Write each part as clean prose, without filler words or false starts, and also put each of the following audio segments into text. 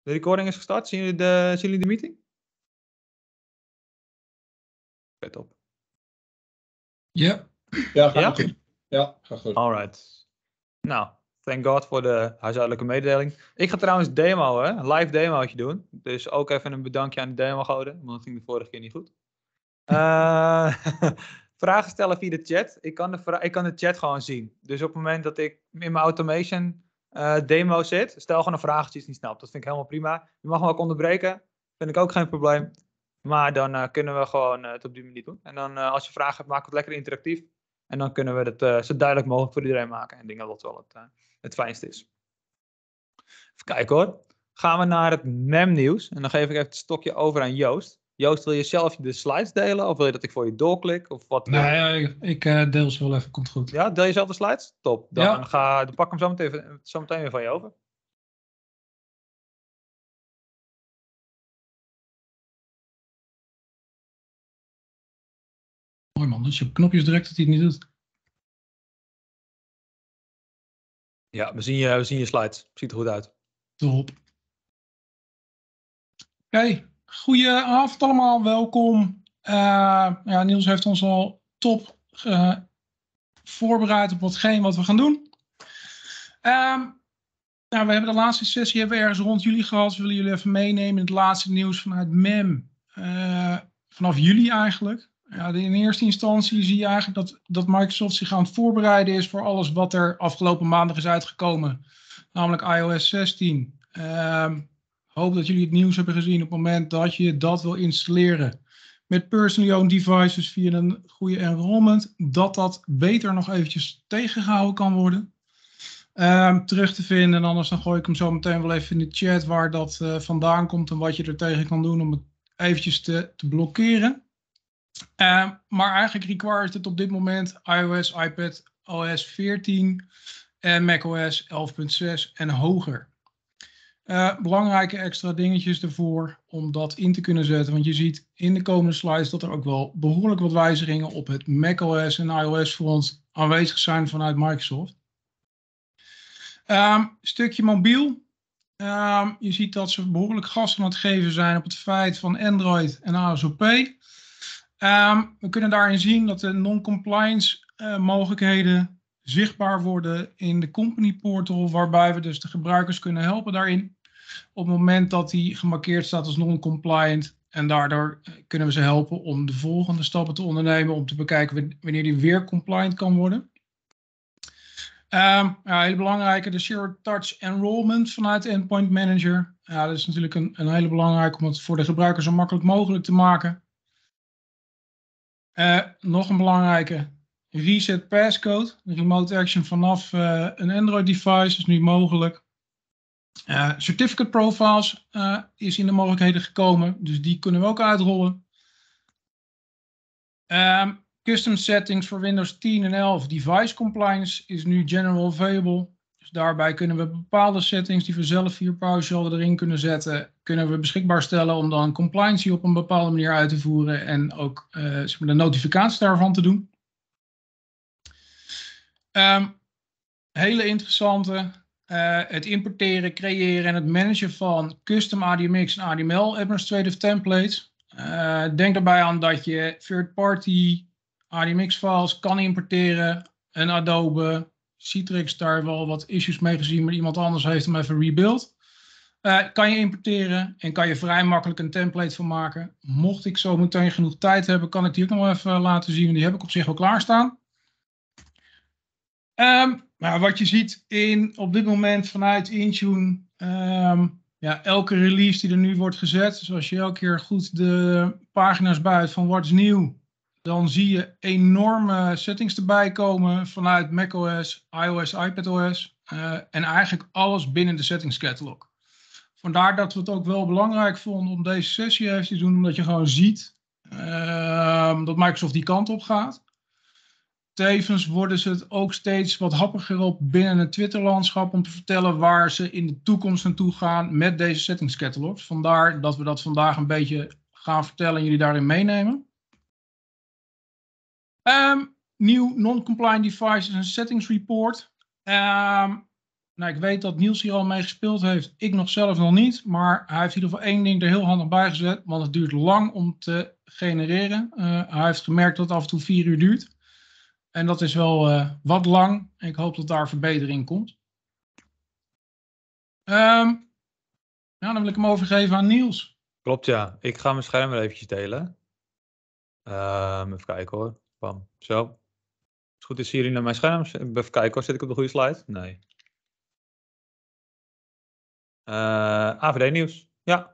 De recording is gestart. Zien jullie de meeting? Vet op. Ja. Ja, gaat goed. Ja, gaat goed. Alright. Nou, thank God voor de huishoudelijke mededeling. Ik ga trouwens een live demootje doen. Dus ook even een bedankje aan de demo houden, want dat ging de vorige keer niet goed. Vragen stellen via de chat. Ik kan de chat gewoon zien. Dus op het moment dat ik in mijn automation demo zit, stel gewoon een vraag als je iets niet snapt. Dat vind ik helemaal prima. Je mag me ook onderbreken. Vind ik ook geen probleem. Maar dan kunnen we gewoon het op die manier doen. En dan als je vragen hebt, maak het lekker interactief. En dan kunnen we het zo duidelijk mogelijk voor iedereen maken. En ik denk dat dat wel het fijnste is. Even kijken hoor. Gaan we naar het MEM-nieuws. En dan geef ik even het stokje over aan Joost. Joost, wil je zelf de slides delen? Of wil je dat ik voor je doorklik? Of wat? Nee, ik deel ze wel even. Komt goed. Ja, deel je zelf de slides? Top. Dan pak ik hem zo meteen weer van je over. Mooi man, dus je knopjes drukt dat hij het niet doet. Ja, we zien je slides. Ziet er goed uit. Top. Oké, goedenavond allemaal, welkom. Niels heeft ons al top voorbereid op wat we gaan doen. We hebben de laatste sessie ergens rond juli gehad. We willen jullie even meenemen in het laatste nieuws vanuit MEM. Vanaf juli eigenlijk. Ja, in eerste instantie zie je eigenlijk dat Microsoft zich aan het voorbereiden is voor alles wat er afgelopen maandag is uitgekomen. Namelijk iOS 16. Hoop dat jullie het nieuws hebben gezien op het moment dat je dat wil installeren. Met personally owned devices via een goede enrollment. Dat beter nog eventjes tegengehouden kan worden. Terug te vinden. En anders dan gooi ik hem zo meteen wel even in de chat waar dat vandaan komt. En wat je er tegen kan doen om het eventjes te blokkeren. Maar eigenlijk requires het op dit moment iOS, iPad OS 14 en macOS 11.6 en hoger. Belangrijke extra dingetjes ervoor om dat in te kunnen zetten. Want je ziet in de komende slides dat er ook wel behoorlijk wat wijzigingen op het macOS en iOS front aanwezig zijn vanuit Microsoft. Stukje mobiel. Je ziet dat ze behoorlijk gas aan het geven zijn op het feit van Android en ASOP. We kunnen daarin zien dat de non-compliance mogelijkheden zichtbaar worden in de company portal, waarbij we dus de gebruikers kunnen helpen daarin. Op het moment dat die gemarkeerd staat als non-compliant. En daardoor kunnen we ze helpen om de volgende stappen te ondernemen om te bekijken wanneer die weer compliant kan worden. Hele belangrijke, de Zero Touch Enrollment vanuit Endpoint Manager. Ja, dat is natuurlijk een hele belangrijke om het voor de gebruiker zo makkelijk mogelijk te maken. Nog een belangrijke, Reset Passcode. De remote action vanaf een Android device is nu mogelijk. Certificate Profiles is in de mogelijkheden gekomen, dus die kunnen we ook uitrollen. Custom Settings voor Windows 10 en 11 Device Compliance is nu general available. Dus daarbij kunnen we bepaalde settings die we zelf via PowerShell erin kunnen zetten, kunnen we beschikbaar stellen om dan compliancy op een bepaalde manier uit te voeren en ook de notificaties daarvan te doen. Hele interessante, het importeren, creëren en het managen van custom ADMX en ADML administrative templates. Denk daarbij aan dat je third-party ADMX-files kan importeren. Een Adobe, Citrix, daar wel wat issues mee gezien, maar iemand anders heeft hem even rebuild. Kan je importeren en kan je vrij makkelijk een template van maken. Mocht ik zo meteen genoeg tijd hebben, kan ik die ook nog even laten zien. Die heb ik op zich wel klaarstaan. Wat je ziet op dit moment vanuit Intune, elke release die er nu wordt gezet, dus als je elke keer goed de pagina's buit van wat is nieuw, dan zie je enorme settings erbij komen vanuit macOS, iOS, iPadOS en eigenlijk alles binnen de settings catalog. Vandaar dat we het ook wel belangrijk vonden om deze sessie even te doen, omdat je gewoon ziet dat Microsoft die kant op gaat. Tevens worden ze het ook steeds wat happiger op binnen het Twitter-landschap om te vertellen waar ze in de toekomst naartoe gaan met deze settings catalogs. Vandaar dat we dat vandaag een beetje gaan vertellen en jullie daarin meenemen. Nieuw non-compliant devices en settings report. Nou, ik weet dat Niels hier al mee gespeeld heeft. Ik nog zelf nog niet. Maar hij heeft in ieder geval één ding er heel handig bij gezet. Want het duurt lang om te genereren. Hij heeft gemerkt dat het af en toe 4 uur duurt. En dat is wel wat lang. Ik hoop dat daar verbetering komt. Dan wil ik hem overgeven aan Niels. Klopt, ja. Ik ga mijn scherm weer eventjes delen. Even kijken hoor. Bam. Zo. Als het goed is, zien jullie naar mijn scherm. Even kijken hoor. Zit ik op de goede slide? Nee. AVD nieuws. Ja.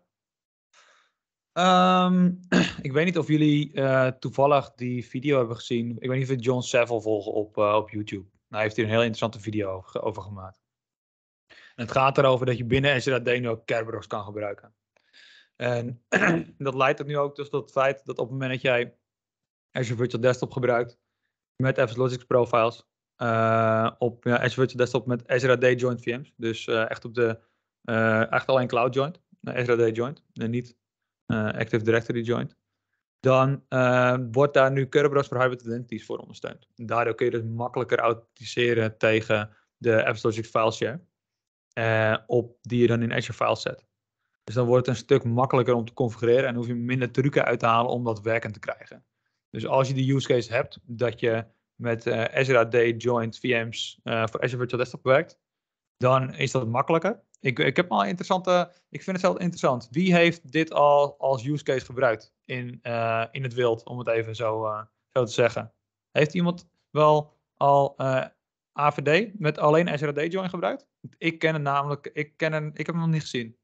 Ik weet niet of jullie toevallig die video hebben gezien. Ik weet niet of we John Saville volgen op YouTube. Hij heeft hier een heel interessante video over gemaakt. En het gaat erover dat je binnen Azure AD nu ook Kerberos kan gebruiken. En dat leidt er nu ook dus tot het feit dat op het moment dat jij Azure Virtual Desktop gebruikt met FSLogix profiles op Azure Virtual Desktop met Azure AD joint VM's. Dus echt op de echt alleen cloud joint, Azure AD joint en niet Active Directory joint. Dan wordt daar nu Kerberos voor Hybrid Identities voor ondersteund. En daardoor kun je dus makkelijker authenticeren tegen de FSLogix file share. Die je dan in Azure Files zet. Dus dan wordt het een stuk makkelijker om te configureren en hoef je minder trucken uit te halen om dat werkend te krijgen. Dus als je die use case hebt dat je met Azure AD joint VM's voor Azure Virtual Desktop werkt, dan is dat makkelijker. Ik heb al ik vind het zelf interessant. Wie heeft dit al als use case gebruikt in het wild, om het even zo te zeggen? Heeft iemand wel al AVD met alleen Azure AD join gebruikt? Ik ken het namelijk, ik heb hem nog niet gezien.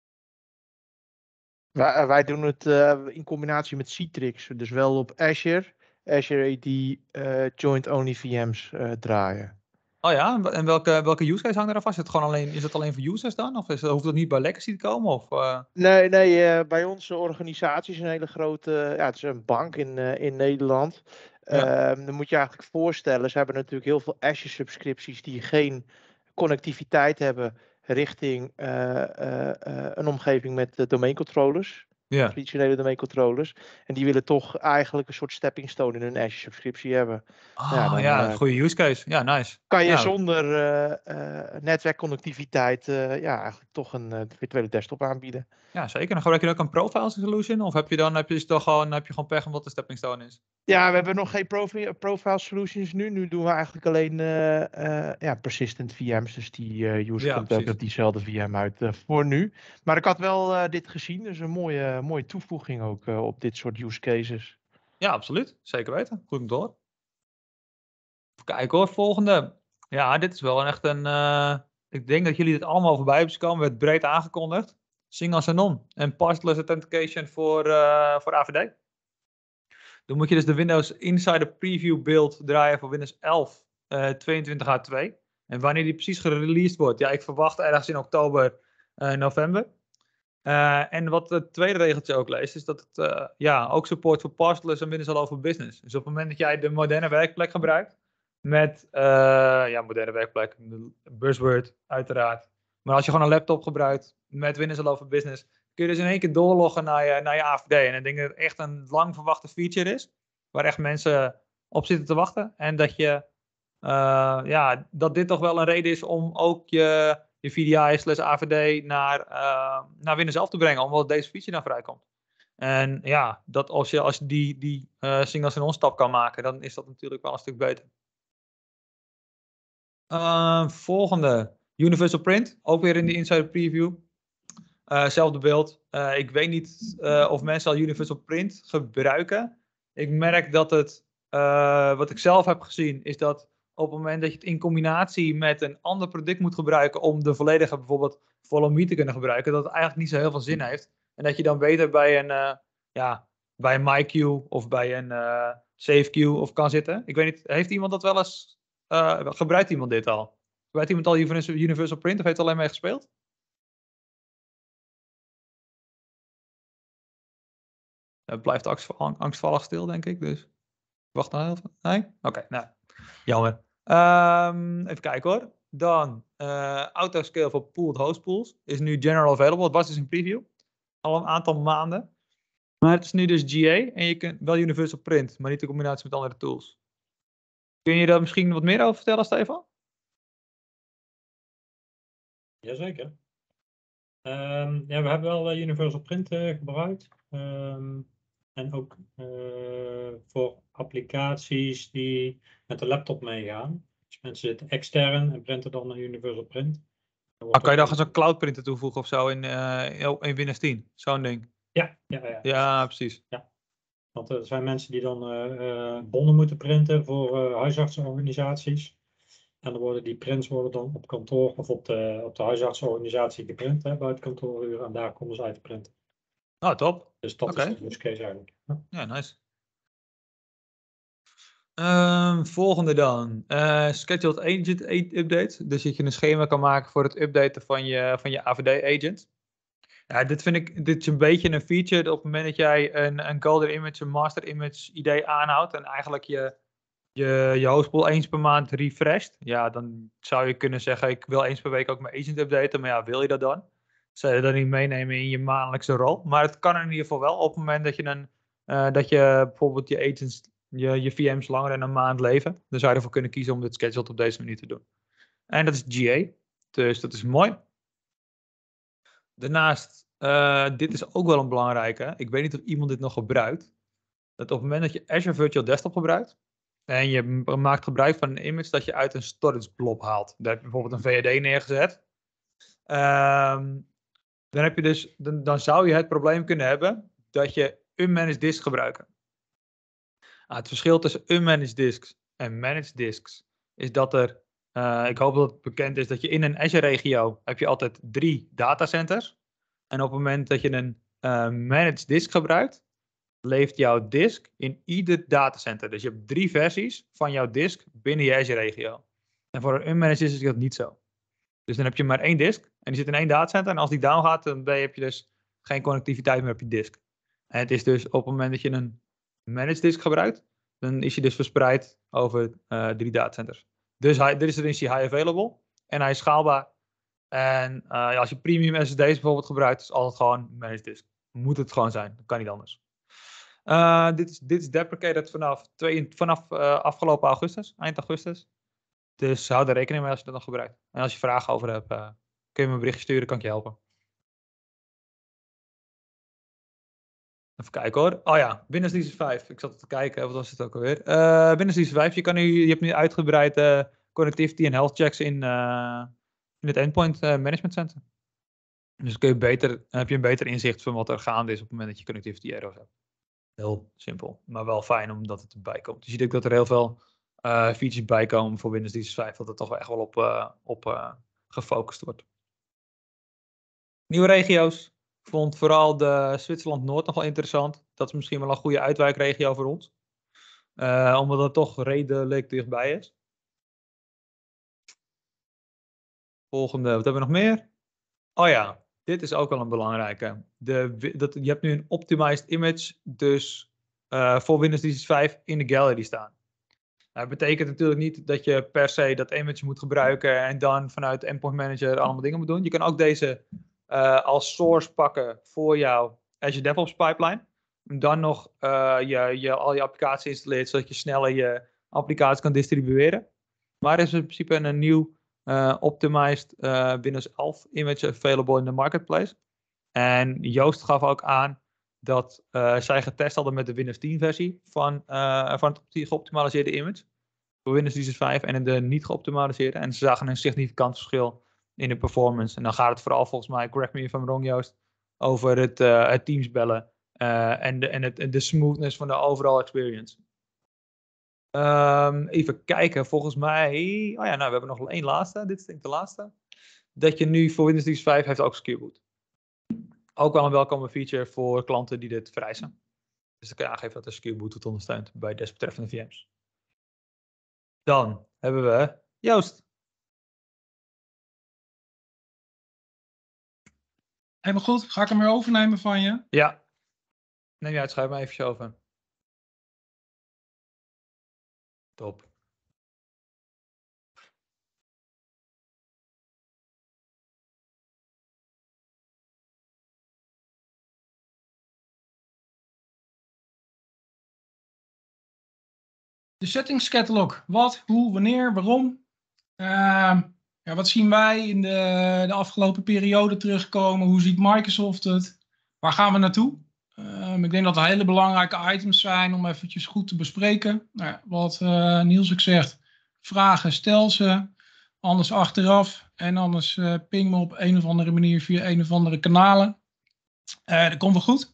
Wij doen het in combinatie met Citrix, dus wel op Azure AD joint only VM's draaien. Oh ja, en welke use case hangt eraan vast? Is het alleen voor users dan? Of hoeft dat niet bij Legacy te komen? Of, Nee, bij onze organisatie is een hele grote, het is een bank in Nederland. Ja. Dan moet je eigenlijk voorstellen, ze hebben natuurlijk heel veel Azure subscripties die geen connectiviteit hebben richting een omgeving met domeincontrollers. Ja. Traditionele domeincontrollers. En die willen toch eigenlijk een soort stepping stone in hun Azure subscriptie hebben. Goede use case. Ja, nice. Kan je zonder netwerkconnectiviteit eigenlijk toch een virtuele desktop aanbieden. Ja, zeker. Dan gebruik je ook een profile solution? Of heb je gewoon pech omdat de stepping stone is? Ja, we hebben nog geen profile solutions nu. Nu doen we eigenlijk alleen persistent VM's. Dus die user komt ook op diezelfde VM uit voor nu. Maar ik had wel dit gezien. Dus een mooie toevoeging ook op dit soort use cases. Ja, absoluut. Zeker weten. Goed om te horen. Even kijken hoor. Volgende. Ja, dit is wel echt een... ik denk dat jullie dit allemaal voorbij hebben gekomen. Werd breed aangekondigd. Single sign-on en passless authentication voor AVD. Dan moet je dus de Windows Insider Preview build draaien voor Windows 11 22H2. En wanneer die precies gereleased wordt, ja, ik verwacht ergens in oktober, november. En wat het tweede regeltje ook leest, is dat het ook support voor passless en Windows All Over Business. Dus op het moment dat jij de moderne werkplek gebruikt, met moderne werkplek, buzzword uiteraard. Maar als je gewoon een laptop gebruikt met Windows All Over Business, kun je dus in één keer doorloggen naar je AVD. En ik denk dat het echt een lang verwachte feature is, waar echt mensen op zitten te wachten. En dat dat dit toch wel een reden is om ook je VDI/AVD naar Windows 11 te brengen, omdat deze feature dan vrijkomt. En ja, dat als je die single sign-on stap kan maken, dan is dat natuurlijk wel een stuk beter. Volgende, Universal Print, ook weer in de Insider Preview. Zelfde beeld. Ik weet niet of mensen al Universal Print gebruiken. Ik merk dat wat ik zelf heb gezien, is dat op het moment dat je het in combinatie met een ander product moet gebruiken om de volledige bijvoorbeeld Follow Me te kunnen gebruiken, dat het eigenlijk niet zo heel veel zin heeft. En dat je dan beter bij een MyQ of bij een SafeQ of kan zitten. Ik weet niet, heeft iemand dat wel eens, gebruikt iemand dit al? Gebruikt iemand al Universal Print of heeft er alleen mee gespeeld? Het blijft angstvallig stil, denk ik. Dus wacht nog even. Nee? Oké, nou. Jammer. Even kijken hoor. Dan autoscale voor pooled host pools is nu general available. Het was dus in preview. Al een aantal maanden. Maar het is nu dus GA. En je kunt wel Universal Print, maar niet in combinatie met andere tools. Kun je daar misschien wat meer over vertellen, Stefan? Jazeker. Ja, we hebben wel Universal Print gebruikt. En ook voor applicaties die met de laptop meegaan. Dus mensen zitten extern en printen dan naar Universal Print. Maar kan je dan gewoon zo'n cloud printer toevoegen of zo in Windows 10? Zo'n ding. Ja. Ja, precies. Ja. Want er zijn mensen die dan bonnen moeten printen voor huisartsenorganisaties. En dan worden die prints dan op kantoor of op de huisartsenorganisatie geprint, buiten kantooruren. En daar komen ze uit te printen. Oh, top. Dus dat is de use case eigenlijk. Ja, nice. Volgende dan. Scheduled agent update. Dus dat je een schema kan maken voor het updaten van je AVD-agent. Ja, dit is een beetje een feature dat op het moment dat jij een golden image, een master image idee aanhoudt en eigenlijk je hostpool eens per maand refresht, ja, dan zou je kunnen zeggen, ik wil eens per week ook mijn agent updaten, maar ja, wil je dat dan? Zou je dat niet meenemen in je maandelijkse rol? Maar het kan in ieder geval wel op het moment dat je dat je bijvoorbeeld je agents, je VM's langer dan een maand leven, dan zou je ervoor kunnen kiezen om dit scheduled op deze manier te doen. En dat is GA, dus dat is mooi. Daarnaast, dit is ook wel een belangrijke. Ik weet niet of iemand dit nog gebruikt. Dat op het moment dat je Azure Virtual Desktop gebruikt en je maakt gebruik van een image dat je uit een storage blob haalt. Daar heb je bijvoorbeeld een VAD neergezet. Dan heb je dus, dan zou je het probleem kunnen hebben dat je unmanaged disk gebruikt. Het verschil tussen unmanaged disks en managed disks is dat er, ik hoop dat het bekend is, dat je in een Azure-regio heb je altijd 3 datacenters. En op het moment dat je een managed disk gebruikt, leeft jouw disk in ieder datacenter. Dus je hebt 3 versies van jouw disk binnen je Azure-regio. En voor een unmanaged disk is dat niet zo. Dus dan heb je maar 1 disk en die zit in 1 datacenter. En als die down gaat, dan heb je dus geen connectiviteit meer op je disk. En het is dus op het moment dat je een managed disk gebruikt, dan is hij dus verspreid over 3 datacenters. Dus is hij high available en hij is schaalbaar. En als je premium SSD's bijvoorbeeld gebruikt, is altijd gewoon managed disk. Moet het gewoon zijn, dat kan niet anders. Dit is deprecated vanaf afgelopen augustus, eind augustus. Dus hou er rekening mee als je dat nog gebruikt. En als je vragen over hebt, kun je me een berichtje sturen, kan ik je helpen. Even kijken hoor. Oh ja, Windows 365. Ik zat te kijken, wat was het ook alweer? Windows 365, je hebt nu uitgebreid connectivity en health checks in het Endpoint Management Center. Dus heb je een beter inzicht van wat er gaande is op het moment dat je connectivity errors hebt. Heel simpel, maar wel fijn omdat het erbij komt. Dus je ziet ook dat er heel veel features bij komen voor Windows 365, dat er toch wel echt wel op gefocust wordt. Nieuwe regio's. Ik vond vooral de Zwitserland Noord nog wel interessant. Dat is misschien wel een goede uitwijkregio voor ons. Omdat het toch redelijk dichtbij is. Volgende, wat hebben we nog meer? Oh ja, dit is ook wel een belangrijke. Je hebt nu een optimized image, dus voor Windows 365 in de gallery staan. Dat betekent natuurlijk niet dat je per se dat image moet gebruiken en dan vanuit de Endpoint Manager allemaal dingen moet doen. Je kan ook deze als source pakken voor jouw Azure DevOps pipeline. En dan nog al je applicaties installeert, zodat je sneller je applicatie kan distribueren. Maar er is in principe een nieuw optimized Windows 11 image available in de marketplace. En Joost gaf ook aan dat zij getest hadden met de Windows 10 versie van het geoptimaliseerde image. Voor Windows 365 en in de niet geoptimaliseerde. En ze zagen een significant verschil in de performance. En dan gaat het vooral volgens mij, correct me if I'm wrong Joost, over het Teams bellen en de smoothness van de overall experience. Even kijken, volgens mij, we hebben nog één laatste, dit is denk ik de laatste. Dat je nu voor Windows 365 heeft ook Secure Boot. Ook wel een welkome feature voor klanten die dit vereisen. Dus dan kan je aangeven dat de Secure Boot het ondersteunt bij desbetreffende VM's. Dan hebben we Joost. Helemaal goed. Ga ik hem weer overnemen van je? Ja. Neem je uit, schrijf maar even over. Top. De settings catalog. Wat, hoe, wanneer, waarom. Ja, wat zien wij in de afgelopen periode terugkomen? Hoe ziet Microsoft het? Waar gaan we naartoe? Ik denk dat er hele belangrijke items zijn om eventjes goed te bespreken. Nou ja, wat Niels ook zegt, vragen stel ze, anders achteraf en anders ping me op een of andere manier via een of andere kanalen. Dat komt wel goed.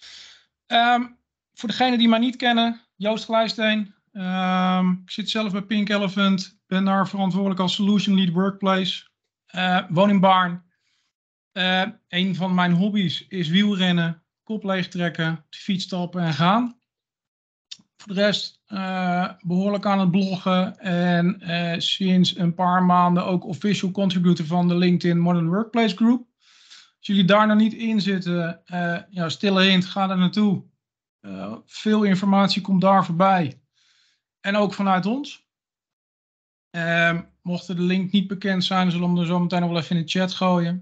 Voor degenen die mij niet kennen, Joost Glijsteen. Ik zit zelf bij Pink Elephant, ben daar verantwoordelijk als Solution Lead Workplace. Woon in Baarn. Een van mijn hobby's is wielrennen, kop leegtrekken, op de fiets stappen en gaan. Voor de rest behoorlijk aan het bloggen en sinds een paar maanden ook official contributor van de LinkedIn Modern Workplace Group. Als jullie daar nog niet in zitten, stille hint, ga er naartoe. Veel informatie komt daar voorbij. En ook vanuit ons. Mochten de link niet bekend zijn, zullen we hem er zo meteen nog wel even in de chat gooien.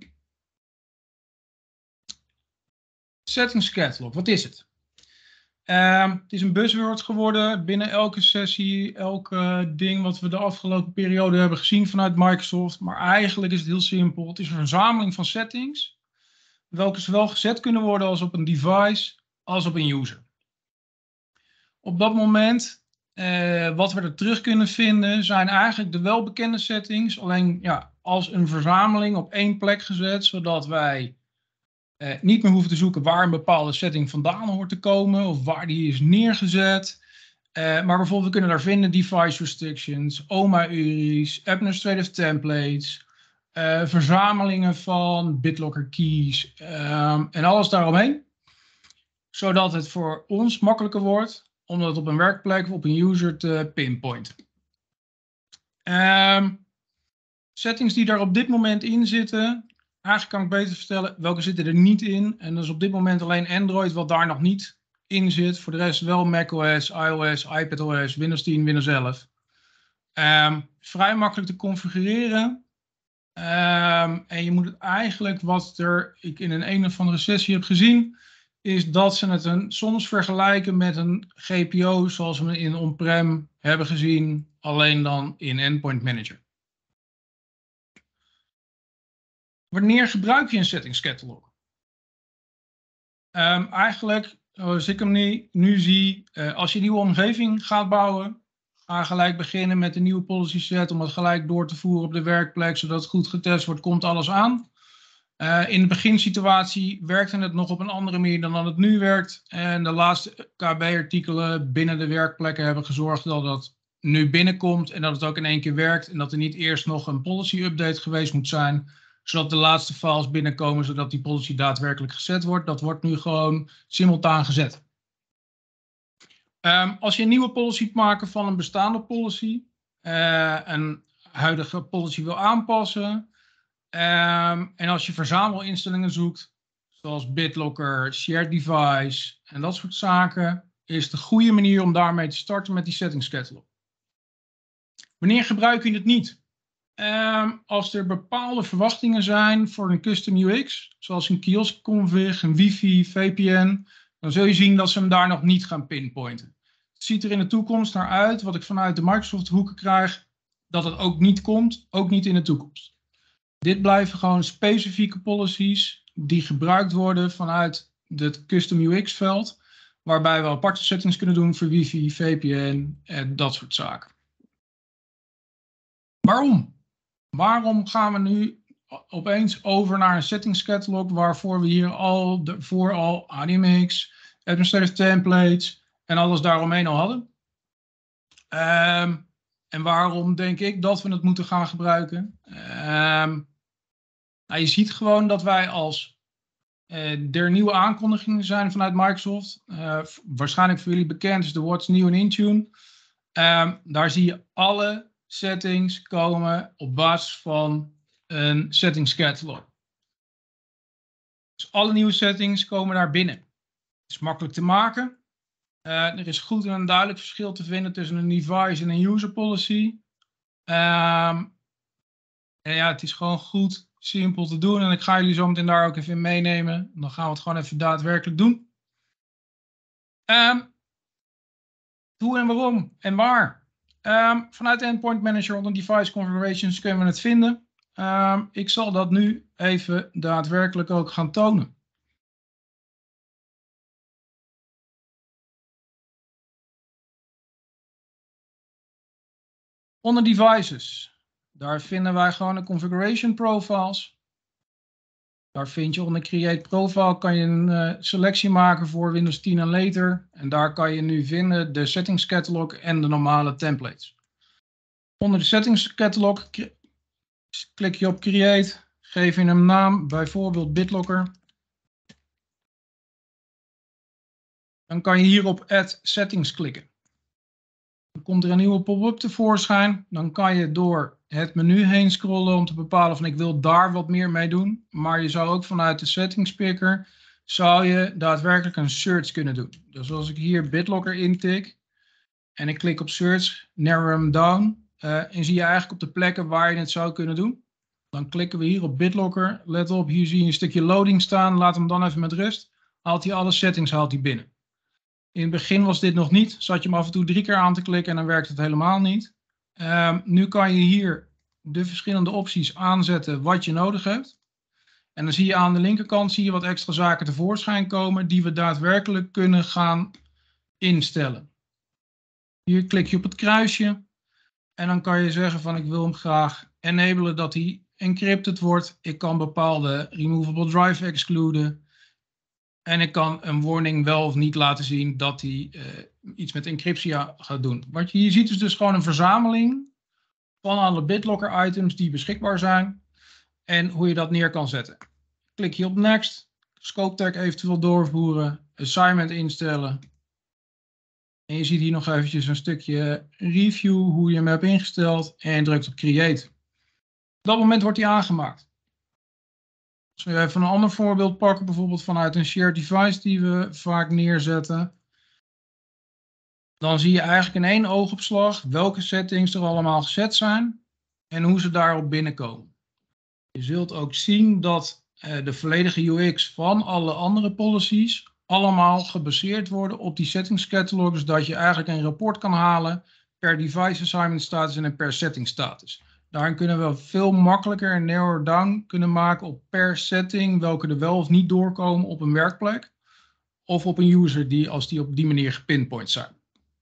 Settings Catalog, wat is het? Het is een buzzword geworden binnen elke sessie, elke ding wat we de afgelopen periode hebben gezien vanuit Microsoft. Maar eigenlijk is het heel simpel. Het is een verzameling van settings, welke zowel gezet kunnen worden als op een device, als op een user. Op dat moment, wat we er terug kunnen vinden, zijn eigenlijk de welbekende settings, alleen als een verzameling op één plek gezet, zodat wij niet meer hoeven te zoeken waar een bepaalde setting vandaan hoort te komen of waar die is neergezet. Maar bijvoorbeeld we kunnen daar vinden device restrictions, OMA URI's, administrative templates, verzamelingen van BitLocker keys en alles daaromheen. Zodat het voor ons makkelijker wordt om dat op een werkplek of op een user te pinpointen. Settings die daar op dit moment in zitten. Eigenlijk kan ik beter vertellen welke zitten er niet in. En dat is op dit moment alleen Android wat daar nog niet in zit. Voor de rest wel macOS, iOS, iPadOS, Windows 10, Windows 11. Vrij makkelijk te configureren. En je moet het eigenlijk, wat ik in een of andere sessie heb gezien, is dat ze het soms vergelijken met een GPO zoals we in on-prem hebben gezien, alleen dan in Endpoint Manager. Wanneer gebruik je een settings catalog? Eigenlijk, als ik hem nu zie, als je een nieuwe omgeving gaat bouwen, ga gelijk beginnen met een nieuwe policy set om het gelijk door te voeren op de werkplek, zodat het goed getest wordt, komt alles aan. In de beginsituatie werkte het nog op een andere manier dan dat het nu werkt. En de laatste KB-artikelen binnen de werkplekken hebben gezorgd dat dat nu binnenkomt en dat het ook in één keer werkt. En dat er niet eerst nog een policy update geweest moet zijn, zodat de laatste files binnenkomen, zodat die policy daadwerkelijk gezet wordt. Dat wordt nu gewoon simultaan gezet. Als je een nieuwe policy moet maken van een bestaande policy, een huidige policy wil aanpassen, en als je verzamelinstellingen zoekt, zoals BitLocker, Shared Device en dat soort zaken, is de goede manier om daarmee te starten met die settings catalog. Wanneer gebruik je het niet? Als er bepaalde verwachtingen zijn voor een custom UX, zoals een kiosk config, een wifi, VPN, dan zul je zien dat ze hem daar nog niet gaan pinpointen. Het ziet er in de toekomst naar uit, wat ik vanuit de Microsoft hoeken krijg, dat het ook niet komt, ook niet in de toekomst. Dit blijven gewoon specifieke policies die gebruikt worden vanuit het custom UX veld, waarbij we aparte settings kunnen doen voor wifi, VPN en dat soort zaken. Waarom? Waarom gaan we nu opeens over naar een settings catalog waarvoor we hier al ADMX, administrative templates en alles daaromheen al hadden? En waarom denk ik dat we het moeten gaan gebruiken? Je ziet gewoon dat wij als er nieuwe aankondigingen zijn vanuit Microsoft. Waarschijnlijk voor jullie bekend is de What's New in Intune. Daar zie je alle settings komen op basis van een settings catalog. Dus alle nieuwe settings komen daar binnen. Het is makkelijk te maken. Er is goed en een duidelijk verschil te vinden tussen een device en een user policy. Het is gewoon goed, simpel te doen. En ik ga jullie zo meteen daar ook even in meenemen. Dan gaan we het gewoon even daadwerkelijk doen. Hoe en waarom en waar? Vanuit de Endpoint Manager onder Device Configurations kunnen we het vinden. Ik zal dat nu even daadwerkelijk ook gaan tonen. Onder Devices, daar vinden wij gewoon de Configuration Profiles. Daar vind je onder Create Profile, kan je een selectie maken voor Windows 10 en later. En daar kan je nu vinden de Settings Catalog en de normale templates. Onder de Settings Catalog klik je op Create, geef je een naam, bijvoorbeeld BitLocker. Dan kan je hier op Add Settings klikken. Dan komt er een nieuwe pop-up tevoorschijn. Dan kan je door het menu heen scrollen om te bepalen van ik wil daar wat meer mee doen. Maar je zou ook vanuit de settings picker zou je daadwerkelijk een search kunnen doen. Dus als ik hier BitLocker intik en ik klik op search, narrow hem down. En zie je eigenlijk op de plekken waar je het zou kunnen doen. Dan klikken we hier op BitLocker. Let op, hier zie je een stukje loading staan. Laat hem dan even met rust. Haalt hij alle settings binnen. In het begin was dit nog niet. Zat je hem af en toe 3 keer aan te klikken en dan werkt het helemaal niet. Nu kan je hier de verschillende opties aanzetten wat je nodig hebt. En dan zie je aan de linkerkant wat extra zaken tevoorschijn komen die we daadwerkelijk kunnen gaan instellen. Hier klik je op het kruisje en dan kan je zeggen van ik wil hem graag enablen dat hij encrypted wordt. Ik kan bepaalde removable drive excluden. En ik kan een warning wel of niet laten zien dat hij iets met encryptie gaat doen. Wat je hier ziet is dus gewoon een verzameling van alle BitLocker items die beschikbaar zijn. En hoe je dat neer kan zetten. Klik je op Next. Scope tag eventueel doorvoeren. Assignment instellen. En je ziet hier nog eventjes een stukje review hoe je hem hebt ingesteld. En drukt op Create. Op dat moment wordt hij aangemaakt. Als we even een ander voorbeeld pakken, bijvoorbeeld vanuit een shared device die we vaak neerzetten. Dan zie je eigenlijk in één oogopslag welke settings er allemaal gezet zijn en hoe ze daarop binnenkomen. Je zult ook zien dat de volledige UX van alle andere policies allemaal gebaseerd worden op die settings catalog, zodat je eigenlijk een rapport kan halen per device assignment status en per setting status. Daarin kunnen we veel makkelijker een narrow down kunnen maken op per setting welke er wel of niet doorkomen op een werkplek of op een user als die op die manier gepinpoint zijn.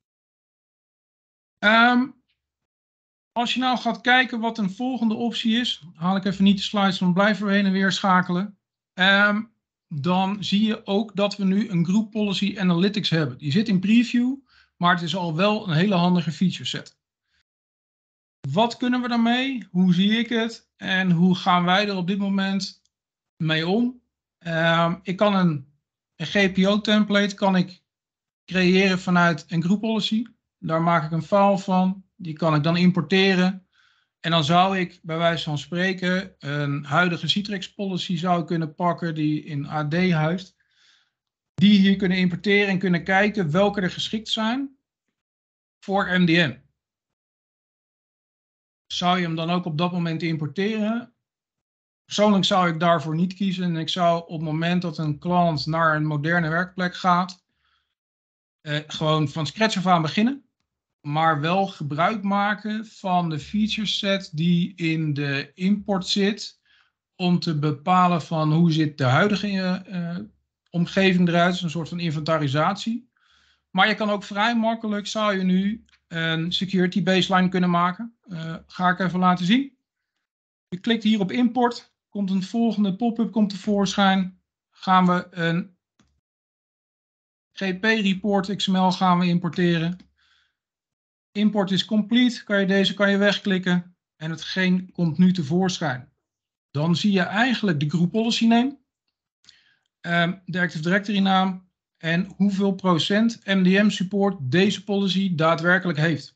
Als je nou gaat kijken wat een volgende optie is, haal ik even niet de slides, want blijven we heen en weer schakelen. Dan zie je ook dat we nu een Group Policy Analytics hebben. Die zit in preview, maar het is al wel een hele handige feature set. Wat kunnen we daarmee? Hoe zie ik het? En hoe gaan wij er op dit moment mee om? Ik kan een GPO-template kan ik creëren vanuit een Group Policy. Daar maak ik een file van. Die kan ik dan importeren. En dan zou ik bij wijze van spreken een huidige Citrix policy zou kunnen pakken die in AD huist. Die hier kunnen importeren en kunnen kijken welke er geschikt zijn voor MDM. Zou je hem dan ook op dat moment importeren? Persoonlijk zou ik daarvoor niet kiezen. En ik zou op het moment dat een klant naar een moderne werkplek gaat, gewoon van scratch af aan beginnen. Maar wel gebruik maken van de feature set die in de import zit. Om te bepalen van hoe zit de huidige omgeving eruit. Dus een soort van inventarisatie. Maar je kan ook vrij makkelijk, zou je nu een security baseline kunnen maken. Ga ik even laten zien. Je klikt hier op import. Komt een volgende pop-up tevoorschijn. Gaan we een GP report XML gaan we importeren. Import is complete. Deze kan je wegklikken. En hetgeen komt nu tevoorschijn. Dan zie je eigenlijk de group policy name. De Active Directory naam. En hoeveel procent MDM support deze policy daadwerkelijk heeft.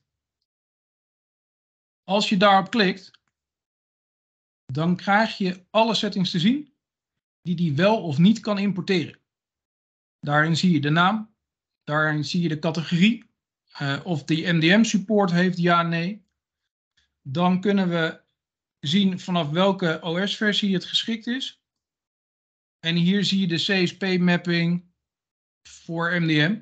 Als je daarop klikt, dan krijg je alle settings te zien die wel of niet kan importeren. Daarin zie je de naam, daarin zie je de categorie, of die MDM support heeft, ja, nee. Dan kunnen we zien vanaf welke OS-versie het geschikt is. En hier zie je de CSP-mapping voor MDM.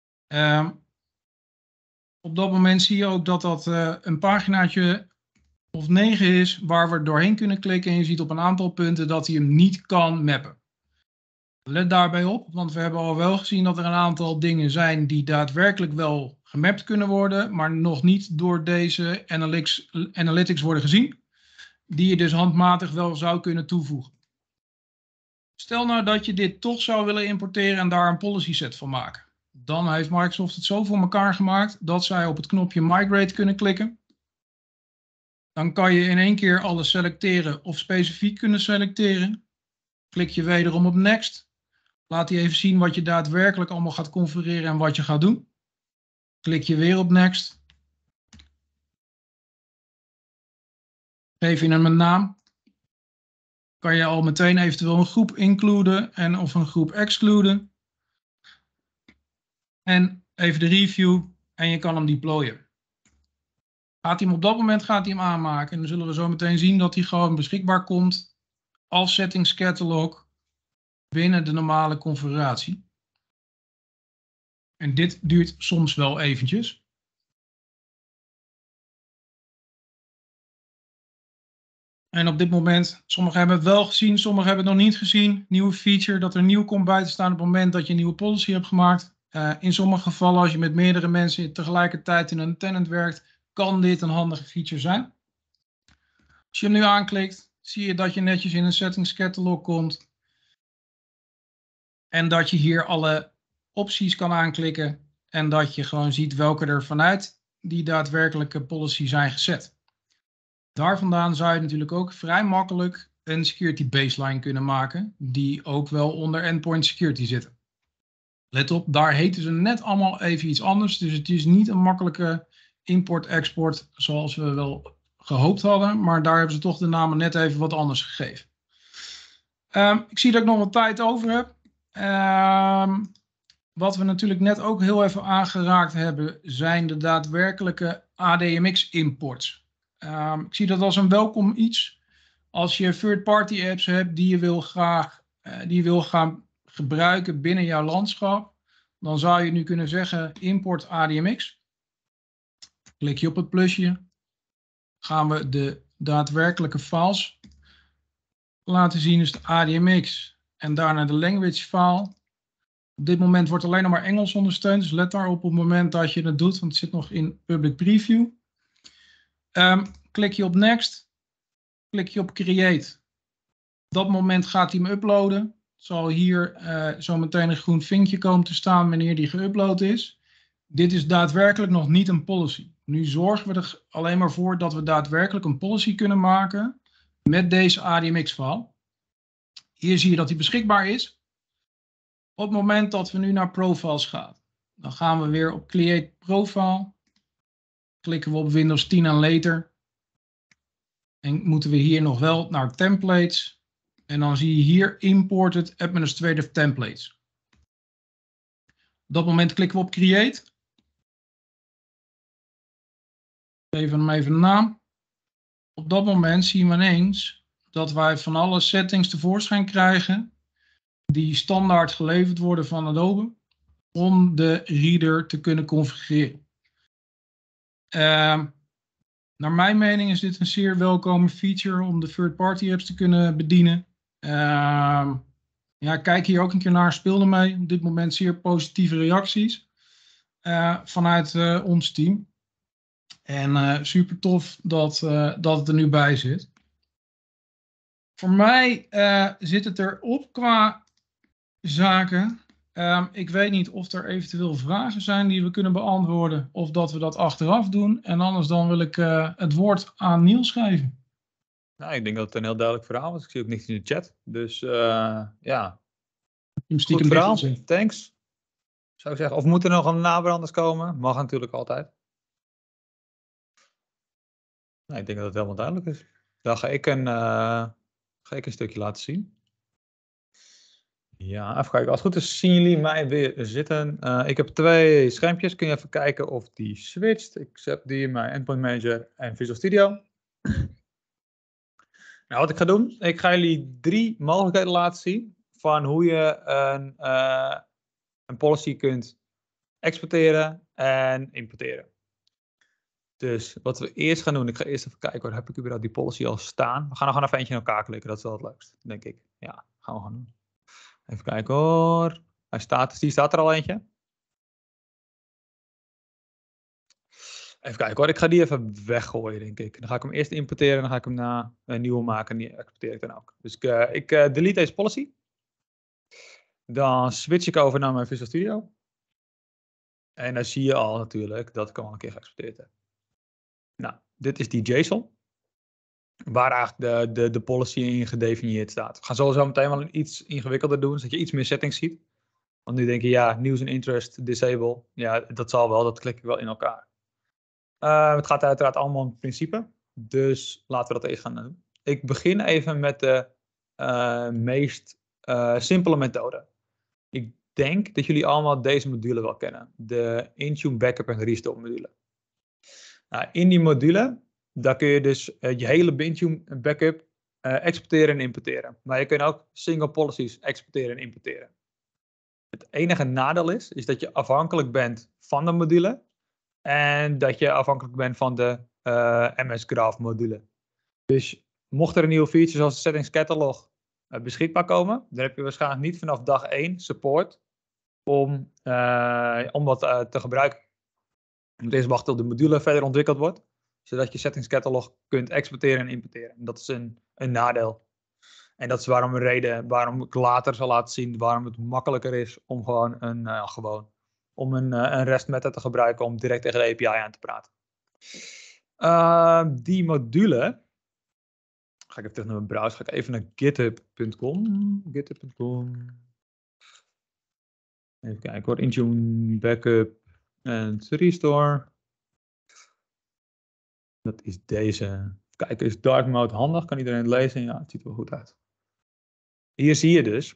Op dat moment zie je ook dat dat een paginaatje of 9 is, waar we doorheen kunnen klikken. En je ziet op een aantal punten dat hij hem niet kan mappen. Let daarbij op, want we hebben al wel gezien dat er een aantal dingen zijn die daadwerkelijk wel gemapt kunnen worden, maar nog niet door deze analytics worden gezien, die je dus handmatig wel zou kunnen toevoegen. Stel nou dat je dit toch zou willen importeren en daar een policy set van maken. Dan heeft Microsoft het zo voor elkaar gemaakt dat zij op het knopje Migrate kunnen klikken. Dan kan je in één keer alles selecteren of specifiek kunnen selecteren. Klik je wederom op Next. Laat hij even zien wat je daadwerkelijk allemaal gaat configureren en wat je gaat doen. Klik je weer op Next. Geef je hem een naam. Kan je al meteen eventueel een groep includen en of een groep excluden. En even de review en je kan hem deployen. Gaat hij hem op dat moment aanmaken en dan zullen we zo meteen zien dat hij gewoon beschikbaar komt als settings catalog binnen de normale configuratie. En dit duurt soms wel eventjes. En op dit moment, sommigen hebben het wel gezien, sommigen hebben het nog niet gezien. Nieuwe feature, dat er nieuw komt buiten staan op het moment dat je een nieuwe policy hebt gemaakt. In sommige gevallen, als je met meerdere mensen tegelijkertijd in een tenant werkt, kan dit een handige feature zijn. Als je hem nu aanklikt, zie je dat je netjes in een settings catalog komt. En dat je hier alle opties kan aanklikken. En dat je gewoon ziet welke er vanuit die daadwerkelijke policy zijn gezet. Daar vandaan zou je natuurlijk ook vrij makkelijk een security baseline kunnen maken. Die ook wel onder endpoint security zitten. Let op, daar heten ze net allemaal even iets anders. Dus het is niet een makkelijke import-export zoals we wel gehoopt hadden. Maar daar hebben ze toch de namen net even wat anders gegeven. Ik zie dat ik nog wat tijd over heb. Wat we natuurlijk net ook heel even aangeraakt hebben, zijn de daadwerkelijke ADMX imports. Ik zie dat als een welkom iets. Als je third-party apps hebt die je wil gaan gebruiken binnen jouw landschap, dan zou je nu kunnen zeggen import ADMX. Klik je op het plusje. Gaan we de daadwerkelijke files laten zien, dus de ADMX en daarna de language file. Op dit moment wordt alleen nog maar Engels ondersteund, dus let daarop op het moment dat je het doet, want het zit nog in public preview. Klik je op Next, klik je op Create. Op dat moment gaat hij hem uploaden. Zal hier zo meteen een groen vinkje komen te staan wanneer die geüpload is. Dit is daadwerkelijk nog niet een policy. Nu zorgen we er alleen maar voor dat we daadwerkelijk een policy kunnen maken met deze ADMX-file. Hier zie je dat die beschikbaar is. Op het moment dat we nu naar Profiles gaan, dan gaan we weer op Create Profile. Klikken we op Windows 10 en later. En moeten we hier nog wel naar Templates. En dan zie je hier Imported Administrative Templates. Op dat moment klikken we op Create. Geven hem even een naam. Op dat moment zien we ineens dat wij van alle settings tevoorschijn krijgen die standaard geleverd worden van Adobe om de reader te kunnen configureren. Naar mijn mening is dit een zeer welkome feature om de third-party apps te kunnen bedienen. Kijk hier ook een keer naar, speel ermee. Op dit moment zeer positieve reacties vanuit ons team. En super tof dat het er nu bij zit. Voor mij zit het erop qua zaken. Ik weet niet of er eventueel vragen zijn die we kunnen beantwoorden. Of dat we dat achteraf doen. En anders dan wil ik het woord aan Niels geven. Nou, ik denk dat het een heel duidelijk verhaal is. Ik zie ook niks in de chat. Dus ja. Goed verhaal. Thanks. Zou ik zeggen. Of moet er nog een nabranders komen? Mag natuurlijk altijd. Nou, ik denk dat het helemaal duidelijk is. Dan ga ik een stukje laten zien. Ja, even kijken. Als het goed is zien jullie mij weer zitten. Ik heb 2 schermpjes. Kun je even kijken of die switcht. Ik zet die in mijn Endpoint Manager en Visual Studio. Nou, wat ik ga doen. Ik ga jullie 3 mogelijkheden laten zien van hoe je een policy kunt exporteren en importeren. Dus wat we eerst gaan doen, ik ga eerst even kijken, heb ik überhaupt die policy al staan? We gaan er gewoon even eentje in elkaar klikken, dat is wel het leukst, denk ik. Ja, gaan we gewoon doen. Even kijken hoor. Die staat er al eentje. Even kijken hoor, ik ga die even weggooien, denk ik. Dan ga ik hem eerst importeren, dan ga ik hem naar een nieuwe maken en die exporteer ik dan ook. Dus ik delete deze policy. Dan switch ik over naar mijn Visual Studio. En dan zie je al natuurlijk dat ik al een keer geëxporteerd heb. Nou, dit is die JSON. Waar eigenlijk de policy in gedefinieerd staat. We gaan sowieso meteen wel iets ingewikkelder doen, zodat je iets meer settings ziet. Want nu denk je, ja, news and interest, disable. Ja, dat zal wel, dat klik ik wel in elkaar. Het gaat uiteraard allemaal om het principe. Dus laten we dat even gaan doen. Ik begin even met de meest simpele methode. Ik denk dat jullie allemaal deze module wel kennen. De Intune Backup en Restore module. Nou, in die module, daar kun je dus je hele Intune Backup exporteren en importeren. Maar je kunt ook single policies exporteren en importeren. Het enige nadeel is dat je afhankelijk bent van de module. En dat je afhankelijk bent van de MS Graph module. Dus mocht er een nieuwe feature zoals de Settings Catalog beschikbaar komen, dan heb je waarschijnlijk niet vanaf dag 1 support om dat te gebruiken. Je moet eerst wachten tot de module verder ontwikkeld wordt, zodat je Settings Catalog kunt exporteren en importeren. En dat is een nadeel. En dat is waarom ik later zal laten zien waarom het makkelijker is om gewoon een REST method te gebruiken om direct tegen de API aan te praten. Die module, ga ik even terug naar mijn browser, ga ik even naar github.com. Even kijken hoor, Intune Backup en Restore. Dat is deze. Kijk, is dark mode handig? Kan iedereen het lezen? Ja, het ziet er wel goed uit. Hier zie je dus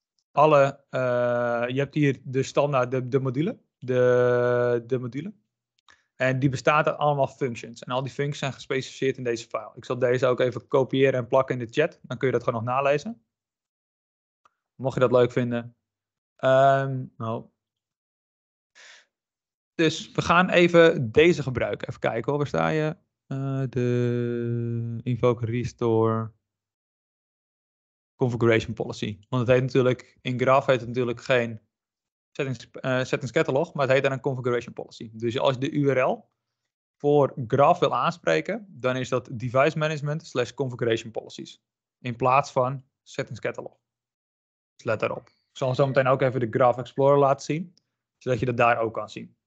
je hebt hier de standaard, de module. De module. En die bestaat uit allemaal functions. En al die functions zijn gespecificeerd in deze file. Ik zal deze ook even kopiëren en plakken in de chat. Dan kun je dat gewoon nog nalezen. Mocht je dat leuk vinden. Dus we gaan even deze gebruiken. Even kijken hoor, waar sta je? De Invoke Restore Configuration Policy. Want het heet natuurlijk, in Graph heet het natuurlijk geen Settings Catalog, maar het heet dan een Configuration Policy. Dus als je de URL voor Graph wil aanspreken, dan is dat Device Management / Configuration Policies. In plaats van Settings Catalog. Dus let daarop. Ik zal zo meteen ook even de Graph Explorer laten zien, zodat je dat daar ook kan zien.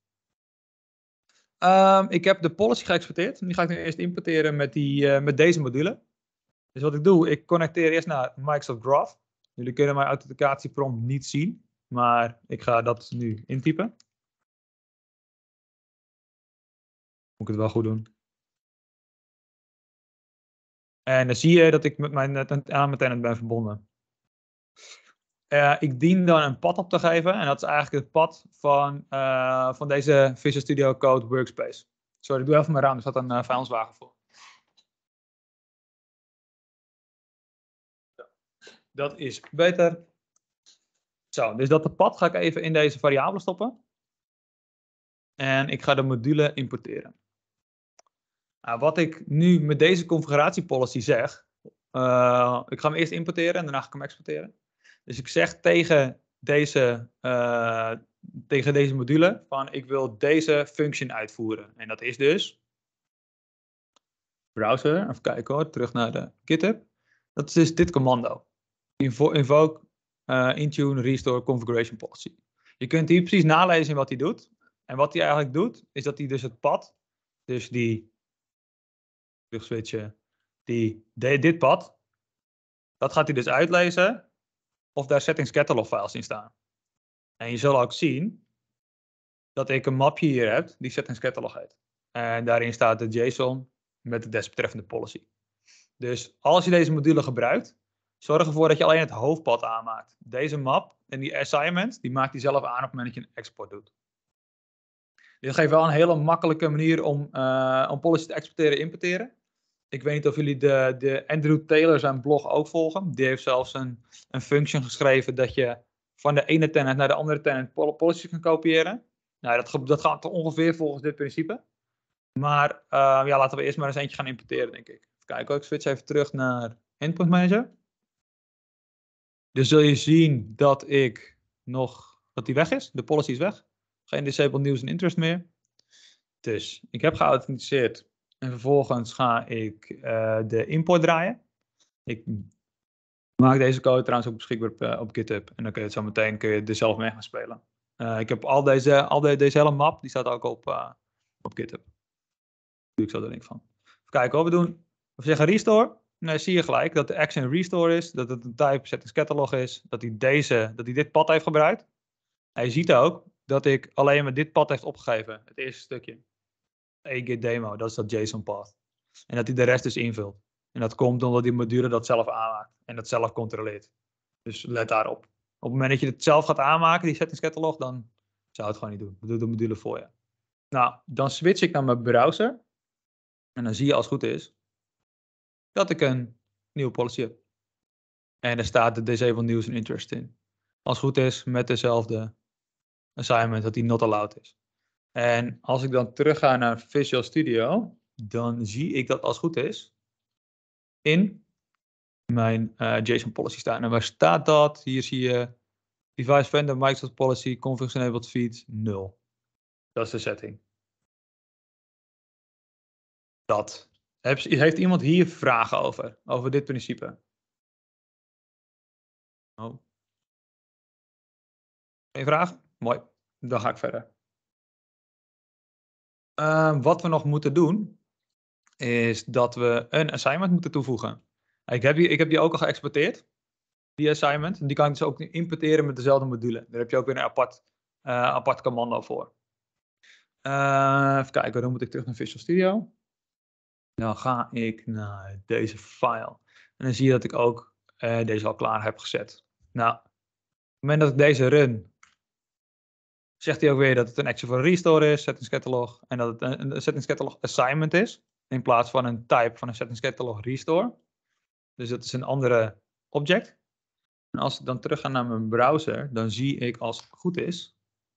Ik heb de policy geëxporteerd. Die ga ik nu eerst importeren met deze module. Dus wat ik doe, ik connecteer eerst naar Microsoft Graph. Jullie kunnen mijn authenticatieprompt niet zien, maar ik ga dat nu intypen. Moet ik het wel goed doen. En dan zie je dat ik met mijn tenant ben verbonden. Ik dien dan een pad op te geven. En dat is eigenlijk het pad van deze Visual Studio Code Workspace. Sorry, ik doe even mijn raam. Er staat een vuilniswagen voor. Dat is beter. Zo, dus dat pad ga ik even in deze variabele stoppen. En ik ga de module importeren. Nou, wat ik nu met deze configuratiepolicy zeg. Ik ga hem eerst importeren en daarna ga ik hem exporteren. Dus ik zeg tegen deze module van ik wil deze function uitvoeren. En dat is dus browser, even kijken hoor, terug naar de GitHub. Dat is dus dit commando. Invoke Intune Restore Configuration Policy. Je kunt hier precies nalezen wat hij doet. En wat hij eigenlijk doet, is dat hij dus het pad, dus dit pad, dat gaat hij dus uitlezen of daar Settings Catalog files in staan. En je zal ook zien dat ik een mapje hier heb die Settings Catalog heet. En daarin staat de JSON met de desbetreffende policy. Dus als je deze module gebruikt, zorg ervoor dat je alleen het hoofdpad aanmaakt. Deze map en die assignment, die maakt hij zelf aan op het moment dat je een export doet. Dit geeft wel een hele makkelijke manier om policy te exporteren en importeren. Ik weet niet of jullie de Andrew Taylor zijn blog ook volgen. Die heeft zelfs een function geschreven dat je van de ene tenant naar de andere tenant policy kan kopiëren. Nou, dat gaat ongeveer volgens dit principe. Maar laten we eerst maar eens eentje gaan importeren, denk ik. Even kijken, ik switch even terug naar Endpoint Manager. Dus zul je zien dat die weg is. De policy is weg. Geen disabled news en interest meer. Dus ik heb geauthenticeerd. En vervolgens ga ik de import draaien. Ik maak deze code trouwens ook beschikbaar op GitHub. En dan kun je het zo meteen er zelf mee gaan spelen. Ik heb deze hele map, die staat ook op GitHub. Daar doe ik zo de link van. Even kijken hoor, we zeggen restore. Dan zie je gelijk dat de action restore is. Dat het een type settings catalog is. Dat hij dit pad heeft gebruikt. En je ziet ook dat ik alleen maar dit pad heeft opgegeven. Het eerste stukje. Git demo, dat is dat JSON path. En dat hij de rest dus invult. En dat komt omdat die module dat zelf aanmaakt. En dat zelf controleert. Dus let daarop. Op het moment dat je het zelf gaat aanmaken, die settings catalog, dan zou het gewoon niet doen. Dat doet de module voor je. Nou, dan switch ik naar mijn browser. En dan zie je als het goed is, dat ik een nieuwe policy heb. En er staat de disabled news en interest in. Als het goed is, met dezelfde assignment dat die not allowed is. En als ik dan terug ga naar Visual Studio, dan zie ik dat als het goed is, in mijn JSON policy staan. En waar staat dat? Hier zie je device vendor Microsoft policy config enabled feed 0. Dat is de setting. Dat. Heeft iemand hier vragen over dit principe? Oh. Geen vragen? Mooi. Dan ga ik verder. Wat we nog moeten doen, is dat we een assignment moeten toevoegen. Ik heb die ook al geëxporteerd, die assignment. Die kan ik dus ook importeren met dezelfde module. Daar heb je ook weer een apart commando voor. Even kijken, dan moet ik terug naar Visual Studio. Dan ga ik naar deze file. En dan zie je dat ik ook deze al klaar heb gezet. Nou, op het moment dat ik deze run, zegt hij ook weer dat het een action voor restore is, settings catalog, en dat het een settings catalog assignment is, in plaats van een type van een settings catalog restore. Dus dat is een andere object. En als ik dan terug ga naar mijn browser, dan zie ik als het goed is,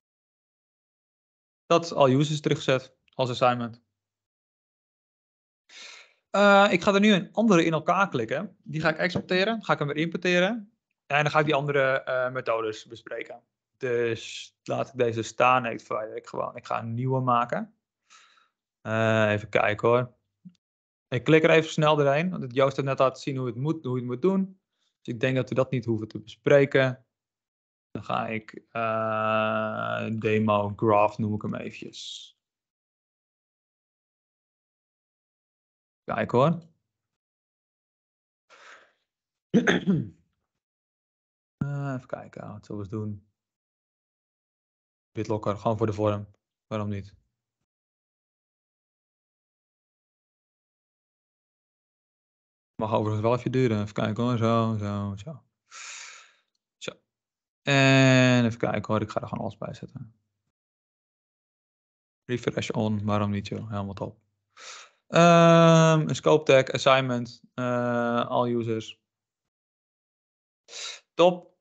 dat all users is teruggezet als assignment. Ik ga er nu een andere in elkaar klikken. Die ga ik exporteren, ga ik hem weer importeren. En dan ga ik die andere methodes bespreken. Dus laat ik deze staan. Nee, ik ga een nieuwe maken. Even kijken hoor. Ik klik er even snel doorheen. Want Joost heeft net laten zien hoe je het moet doen. Dus ik denk dat we dat niet hoeven te bespreken. Dan ga ik demo graph noem ik hem eventjes. Kijk hoor. Even kijken, wat zullen we eens doen? BitLocker, gewoon voor de vorm. Waarom niet? Mag overigens wel even duren. Even kijken hoor. Zo. En even kijken hoor, ik ga er gewoon alles bij zetten. Refresh on, waarom niet joh? Helemaal top. Een scope tag, assignment, all users. Top.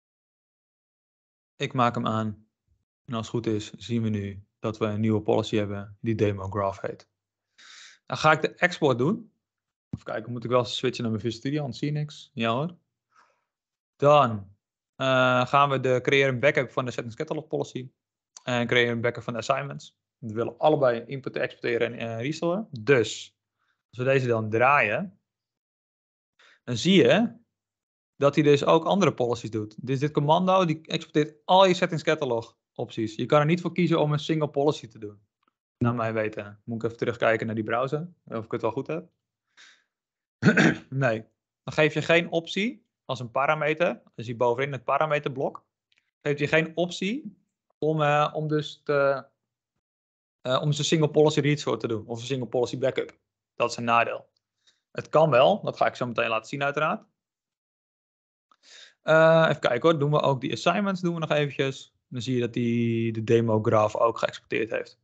Ik maak hem aan. En als het goed is, zien we nu dat we een nieuwe policy hebben die demo graph heet. Dan ga ik de export doen. Even kijken, moet ik wel switchen naar mijn Visual Studio, anders zie je niks. Ja hoor. Dan gaan we creëren een backup van de settings catalog policy. En creëren een backup van de assignments. We willen allebei importen, exporteren en restoren. Dus, als we deze dan draaien, dan zie je dat hij dus ook andere policies doet. Dus dit commando, die exporteert al je settings catalog opties. Je kan er niet voor kiezen om een single policy te doen. Naar mijn weten. Moet ik even terugkijken naar die browser, of ik het wel goed heb. Nee, dan geef je geen optie als een parameter. Dus hier bovenin het parameterblok. Geeft je geen optie om dus een single policy restore te doen. Of een single policy backup. Dat is een nadeel. Het kan wel, dat ga ik zo meteen laten zien uiteraard. Even kijken hoor, doen we ook die assignments doen we nog eventjes. Dan zie je dat hij de demo graph ook geëxporteerd heeft.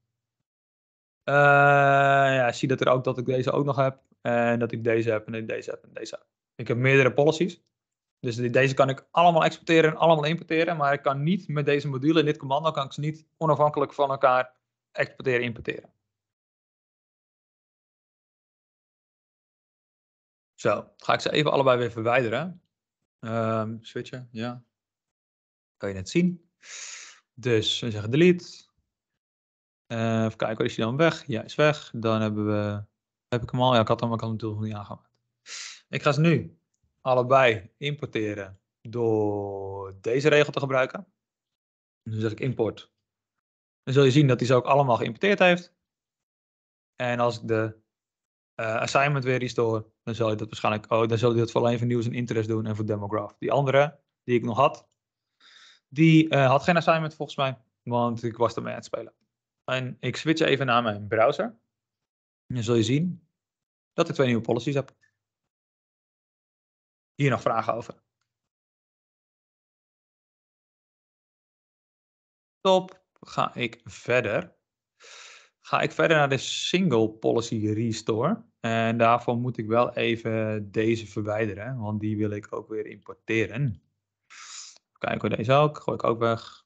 Ja, zie dat ik deze ook nog heb. En dat ik deze heb en deze heb en deze heb. Ik heb meerdere policies. Dus deze kan ik allemaal exporteren en allemaal importeren. Maar ik kan niet met deze module in dit commando kan ik ze niet onafhankelijk van elkaar exporteren en importeren. Zo, ga ik ze even allebei weer verwijderen. Switchen, ja. Kan je net zien. Dus we zeggen delete. Even kijken, waar is hij dan weg? Ja, is weg. Dan heb ik hem al. Ja, ik had hem natuurlijk nog niet aangemaakt. Ik ga ze nu allebei importeren door deze regel te gebruiken. Dan zeg ik import. Dan zul je zien dat hij ze ook allemaal geïmporteerd heeft. En als ik de assignment weer restore, dan zal je dat waarschijnlijk, dan zal je dat voor alleen voor nieuws en interest doen en voor demograph. Die andere, die ik nog had, die had geen assignment volgens mij, want ik was ermee aan het spelen. En ik switch even naar mijn browser. En dan zul je zien dat ik 2 nieuwe policies heb. Hier nog vragen over. Top, ga ik verder. Ga ik verder naar de single policy restore. En daarvoor moet ik wel even deze verwijderen, want die wil ik ook weer importeren. Kijken we deze ook, gooi ik ook weg.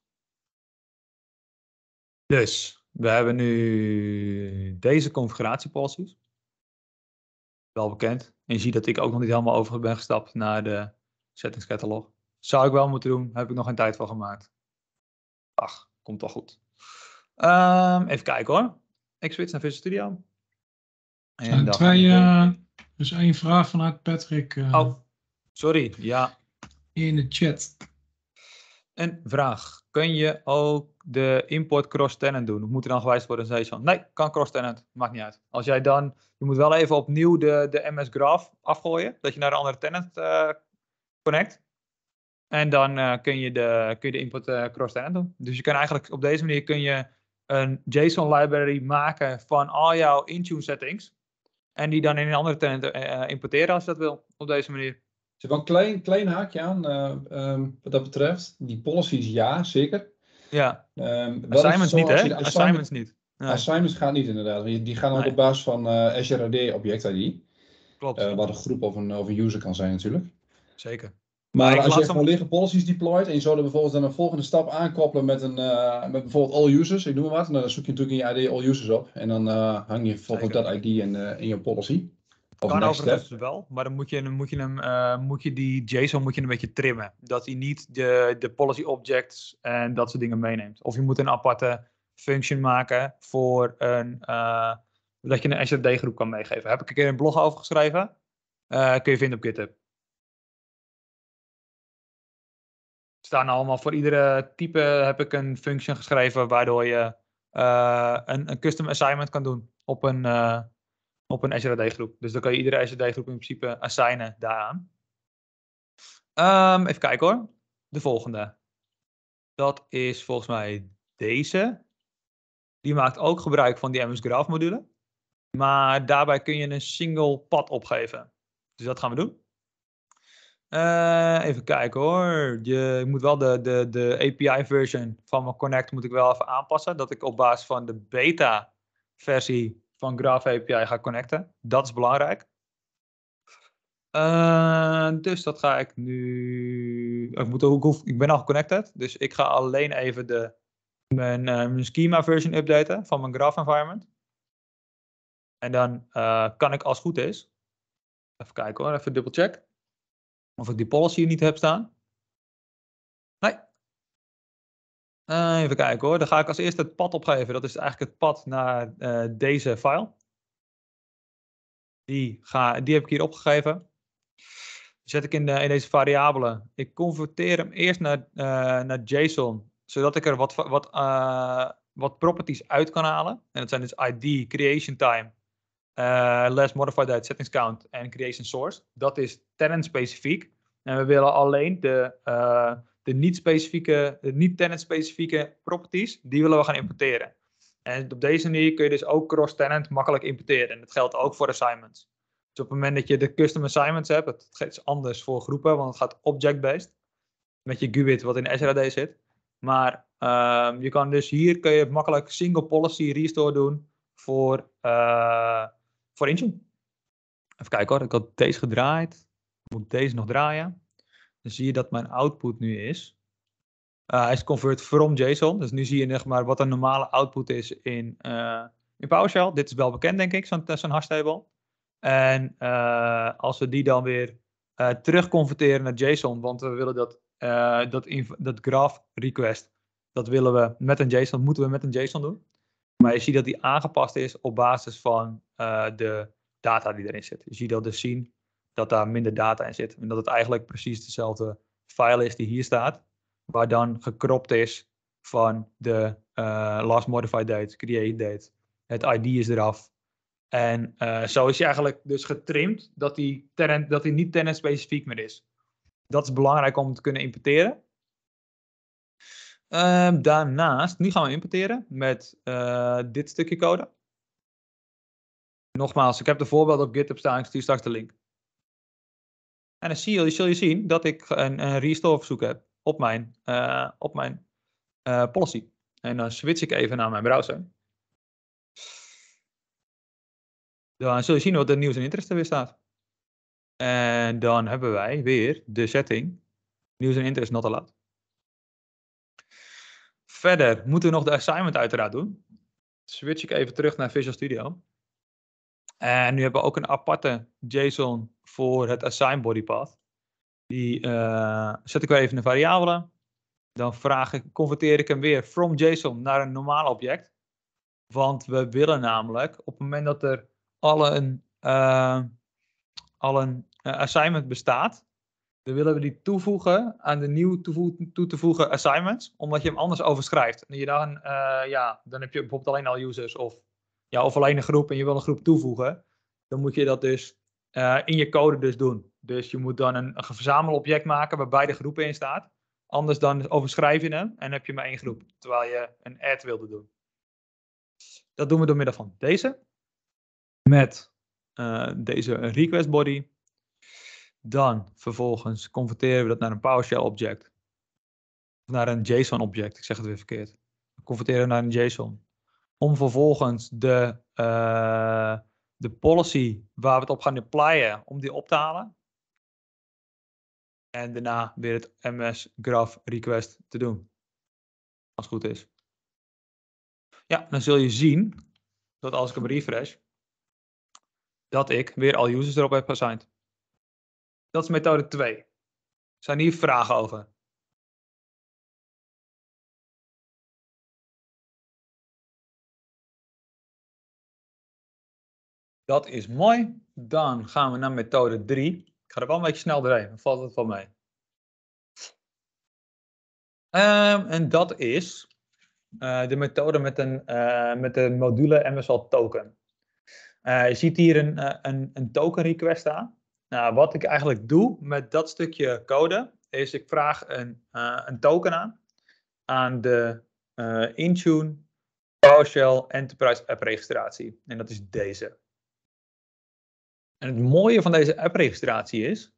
Dus, we hebben nu deze configuratiepolicies. Wel bekend. En je ziet dat ik ook nog niet helemaal over ben gestapt naar de settings catalog. Zou ik wel moeten doen, heb ik nog geen tijd voor gemaakt. Ach, komt wel goed. Even kijken hoor. Ik switch naar Visual Studio. En dus 1 vraag vanuit Patrick. Sorry, ja. In de chat. Een vraag. Kun je ook de import cross-tenant doen? Of moet er dan gewijzigd worden? En zei nee, kan cross-tenant. Maakt niet uit. Als jij dan, je moet wel even opnieuw de MS Graph afgooien. Dat je naar de andere tenant connect. En dan kun je de import cross-tenant doen. Dus je kan eigenlijk op deze manier kun je een JSON library maken van al jouw Intune settings. En die dan in een andere tenant importeren als je dat wil. Op deze manier. Er zit wel een klein haakje aan wat dat betreft. Die policies ja, zeker. Ja. Assignments niet, hè? Assignments niet. Nee. Assignments gaat niet inderdaad. Die gaan ook op basis van Azure AD Object ID. Klopt. Wat een groep of een user kan zijn natuurlijk. Zeker. Maar als je gewoon lege policies deployt en je zou er bijvoorbeeld dan een volgende stap aankoppelen met met bijvoorbeeld all users, ik noem maar wat, dan zoek je natuurlijk in je ID all users op en dan hang je volgens dat ID in je policy. Of kan overigens wel, maar dan moet je die JSON een beetje trimmen. Dat hij niet de policy objects en dat soort dingen meeneemt. Of je moet een aparte function maken voor dat je een Azure AD groep kan meegeven. Heb ik een keer een blog over geschreven. Kun je vinden op GitHub. Staan allemaal voor iedere type heb ik een function geschreven waardoor je een custom assignment kan doen op een Azure AD groep. Dus dan kan je iedere Azure AD groep in principe assignen daaraan. Even kijken hoor. De volgende. Dat is volgens mij deze. Die maakt ook gebruik van die MS Graph module. Maar daarbij kun je een single pad opgeven. Dus dat gaan we doen. Even kijken hoor. Je moet wel de API version van mijn Connect moet ik wel even aanpassen. Dat ik op basis van de beta versie van Graph API ga connecten. Dat is belangrijk. Dus dat ga ik nu... Ik ben al geconnected. Dus ik ga alleen even mijn schema version updaten van mijn Graph environment. En dan kan ik als het goed is... Even kijken hoor, even dubbel check. Of ik die policy niet heb staan. Nee. Even kijken hoor. Dan ga ik als eerste het pad opgeven. Dat is eigenlijk het pad naar deze file. Die heb ik hier opgegeven. Zet ik in deze variabele. Ik converteer hem eerst naar JSON. Zodat ik er wat properties uit kan halen. En dat zijn dus ID, creation time, last modified date, settings count en creation source. Dat is tenant specifiek. En we willen alleen de niet tenant specifieke properties, die willen we gaan importeren. En op deze manier kun je dus ook cross-tenant makkelijk importeren. En dat geldt ook voor assignments. Dus op het moment dat je de custom assignments hebt, dat is anders voor groepen, want het gaat object-based. Met je GUID wat in Azure AD zit. Maar je kan dus hier kun je makkelijk single policy restore doen voor Intune. Even kijken hoor, ik had deze gedraaid. Ik moet deze nog draaien. Dan zie je dat mijn output nu is. Hij is convert from JSON. Dus nu zie je zeg maar, wat een normale output is in PowerShell. Dit is wel bekend denk ik, zo'n hash table. En als we die dan weer terug converteren naar JSON, want we willen dat graph request, dat willen we met een JSON, moeten we met een JSON doen. Maar je ziet dat die aangepast is op basis van de data die erin zit. Je ziet dat dus zien dat daar minder data in zit. En dat het eigenlijk precies dezelfde file is die hier staat, waar dan gekropt is van de last modified date, create date. Het ID is eraf. En zo is hij eigenlijk dus getrimd dat hij niet tenant specifiek meer is. Dat is belangrijk om te kunnen importeren. Daarnaast, nu gaan we importeren met dit stukje code. Nogmaals, ik heb de voorbeeld op GitHub staan, ik stuur straks de link. En dan zul je zien dat ik een restore verzoek heb op mijn policy. En dan switch ik even naar mijn browser. Dan zul je zien wat de nieuws en interest er weer staat. En dan hebben wij weer de setting nieuws en interest not allowed. Verder moeten we nog de assignment uiteraard doen. Switch ik even terug naar Visual Studio. En nu hebben we ook een aparte JSON voor het assign body path. Die zet ik weer even in een variabele. Dan converteer ik hem weer from JSON naar een normaal object. Want we willen namelijk op het moment dat er al een assignment bestaat, dan willen we die toevoegen aan de nieuw toe te voegen assignments, omdat je hem anders overschrijft. En dan heb je bijvoorbeeld alleen al users of alleen een groep en je wil een groep toevoegen. Dan moet je dat dus in je code dus doen. Dus je moet dan een verzamelobject maken waar beide groepen in staat. Anders dan overschrijf je hem en heb je maar één groep, terwijl je een add wilde doen. Dat doen we door middel van deze. Met deze request body. Dan vervolgens converteren we dat naar een PowerShell object. Of naar een JSON object, ik zeg het weer verkeerd. We converteren naar een JSON. Om vervolgens de policy waar we het op gaan deployen, om die op te halen. En daarna weer het MS graph request te doen. Als het goed is. Ja, dan zul je zien dat als ik hem refresh, dat ik weer al users erop heb assigned. Dat is methode 2. Zijn hier vragen over? Dat is mooi. Dan gaan we naar methode 3. Ik ga er wel een beetje snel doorheen, dan valt het wel mee. En dat is de methode met de module MSL token. Je ziet hier een token request staan. Nou, wat ik eigenlijk doe met dat stukje code, is ik vraag een token aan de Intune PowerShell Enterprise App registratie. En dat is deze. En het mooie van deze app registratie is,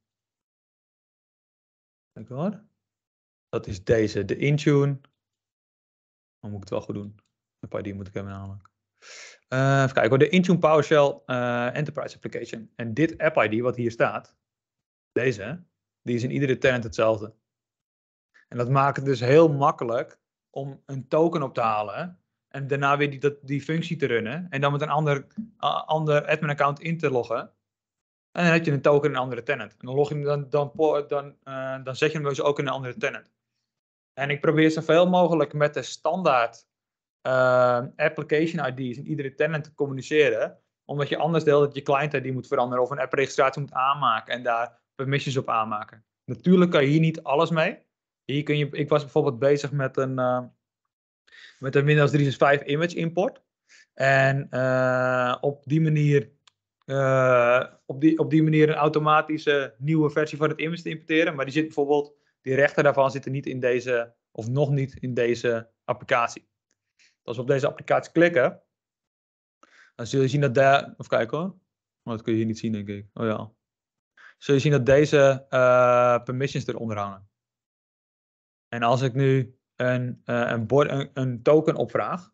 kijk hoor, dat is deze, de Intune. Dan moet ik het wel goed doen. De ID moet ik hebben namelijk. Even kijken hoor, de Intune PowerShell Enterprise Application. En dit app ID wat hier staat, deze, die is in iedere tenant hetzelfde. En dat maakt het dus heel makkelijk om een token op te halen en daarna weer die functie te runnen en dan met een ander admin account in te loggen. En dan heb je een token in een andere tenant. En dan log je hem dan zet je hem dus ook in een andere tenant. En ik probeer zoveel mogelijk met de standaard application ID's in iedere tenant te communiceren. Omdat je anders de hele tijd je client ID moet veranderen of een app registratie moet aanmaken en daar permissions op aanmaken. Natuurlijk kan je hier niet alles mee. Ik was bijvoorbeeld bezig met een Windows 365 image import. En op die manier een automatische nieuwe versie van het image te importeren. Maar die rechten daarvan zitten niet in deze, of nog niet in deze applicatie. Als we op deze applicatie klikken, dan zul je zien dat daar, even kijken hoor. Oh, dat kun je hier niet zien denk ik. Oh ja. Zul je zien dat deze permissions eronder hangen. En als ik nu een token opvraag.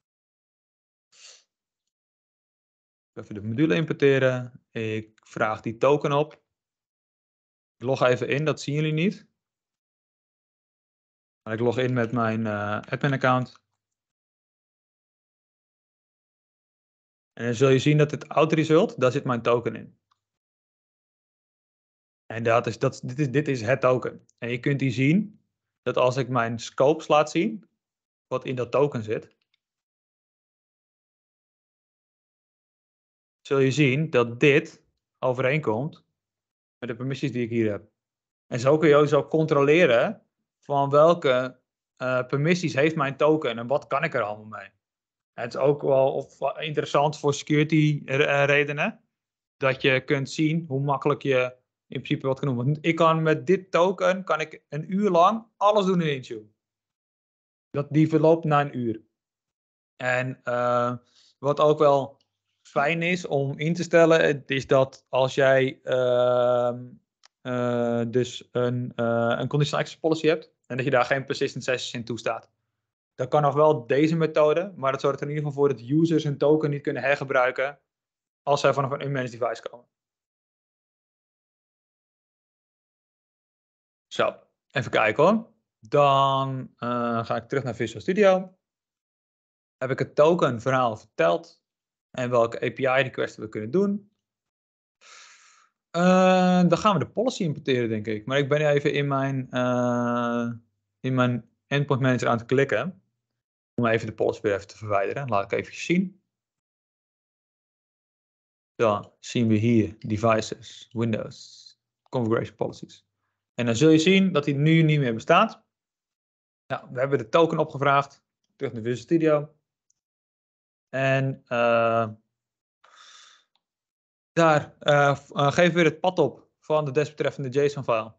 Even de module importeren. Ik vraag die token op. Ik log even in, dat zien jullie niet. Maar ik log in met mijn admin account. En dan zul je zien dat het outResult, daar zit mijn token in. En dit is het token. En je kunt hier zien dat als ik mijn scopes laat zien, wat in dat token zit, zul je zien dat dit overeenkomt met de permissies die ik hier heb. En zo kun je ook zo controleren van welke permissies heeft mijn token en wat kan ik er allemaal mee. Het is ook wel interessant voor security redenen, dat je kunt zien hoe makkelijk je in principe wat kan doen. Want ik kan met dit token kan ik een uur lang alles doen in Intune. Die verloopt na een uur. En wat ook wel fijn is om in te stellen, is dat als jij dus een conditional access policy hebt en dat je daar geen persistent sessions in toestaat. Dan kan nog wel deze methode, maar dat zorgt er in ieder geval voor dat users hun token niet kunnen hergebruiken als zij vanaf een unmanaged device komen. Zo, even kijken hoor. Dan ga ik terug naar Visual Studio. Heb ik het token verhaal verteld en welke API requests we kunnen doen. Dan gaan we de policy importeren, denk ik. Maar ik ben even in mijn endpoint manager aan het klikken. Om even de policy weer even te verwijderen. Laat ik even zien. Dan zien we hier devices, Windows, configuration policies. En dan zul je zien dat die nu niet meer bestaat. Nou, we hebben de token opgevraagd. Terug naar Visual Studio. En daar geven we weer het pad op van de desbetreffende JSON-file.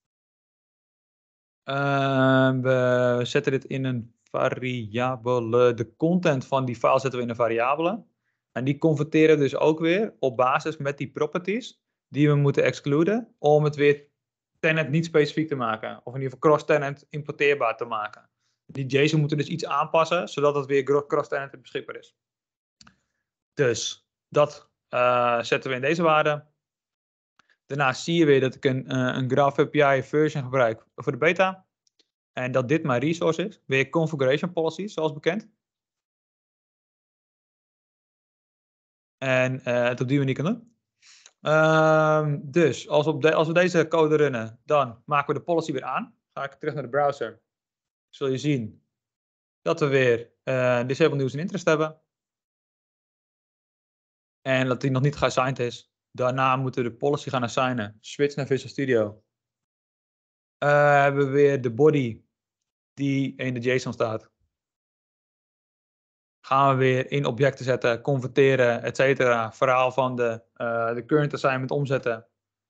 We zetten dit in een variabele. De content van die file zetten we in een variabele. En die converteren dus ook weer op basis met die properties die we moeten excluden. Om het weer tenant niet specifiek te maken. Of in ieder geval cross-tenant importeerbaar te maken. Die JSON moeten dus iets aanpassen, zodat het weer cross-tenant beschikbaar is. Dus dat zetten we in deze waarde. Daarnaast zie je weer dat ik een Graph API version gebruik voor de beta. En dat dit mijn resource is. Weer configuration policies, zoals bekend. En het op die manier kan doen. Dus als we deze code runnen, dan maken we de policy weer aan. Ga ik terug naar de browser. Zul je zien dat we weer disable news en interest hebben. En dat die nog niet geassigned is. Daarna moeten we de policy gaan assignen. Switch naar Visual Studio. Hebben we weer de body die in de JSON staat. Gaan we weer in objecten zetten, converteren, etc. Verhaal van de current assignment omzetten.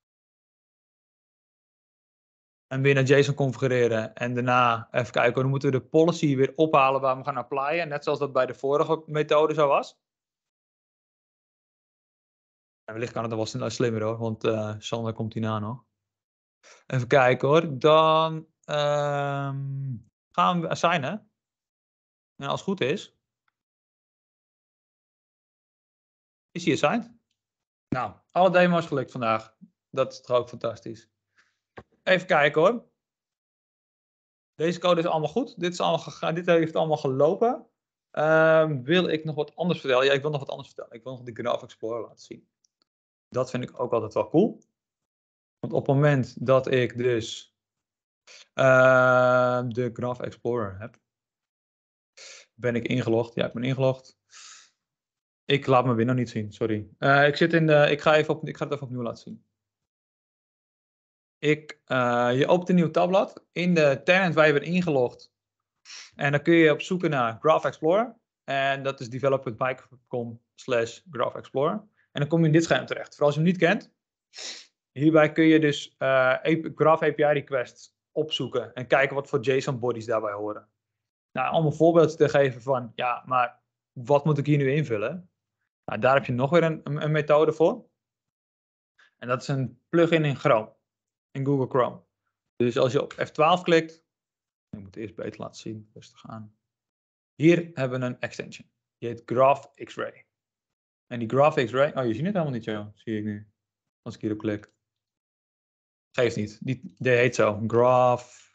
En weer naar JSON configureren. En daarna even kijken, dan moeten we de policy weer ophalen waar we gaan applyen. Net zoals dat bij de vorige methode zo was. En wellicht kan het wel slimmer hoor, want Sander komt hierna nog. Even kijken hoor. Dan gaan we assignen. En als het goed is hij assigned. Nou, alle demo's gelukt vandaag. Dat is toch ook fantastisch. Even kijken hoor. Deze code is allemaal goed. Dit heeft allemaal gelopen. Wil ik nog wat anders vertellen? Ja, ik wil nog wat anders vertellen. Ik wil nog de Graph Explorer laten zien. Dat vind ik ook altijd wel cool. Want op het moment dat ik dus de Graph Explorer heb, ben ik ingelogd. Ja, ik ben ingelogd. Ik laat mijn window niet zien, sorry. Ik ga het even opnieuw laten zien. Je opent een nieuw tabblad in de tenant waar je bent ingelogd. En dan kun je op zoek naar Graph Explorer. En dat is develop.microsoft.com/Graph Explorer. En dan kom je in dit scherm terecht. Voor als je hem niet kent. Hierbij kun je dus Graph API requests opzoeken. En kijken wat voor JSON bodies daarbij horen. Nou, om een voorbeeld te geven van, ja, maar wat moet ik hier nu invullen? Nou, daar heb je nog weer een methode voor. En dat is een plugin in Chrome. In Google Chrome. Dus als je op F12 klikt. Ik moet het eerst beter laten zien. Rustig aan. Hier hebben we een extension. Die heet Graph X-Ray. En die Graph X-Ray. Oh, je ziet het helemaal niet zo. Zie ik nu. Als ik hierop klik. Geeft niet. Die heet zo. Graph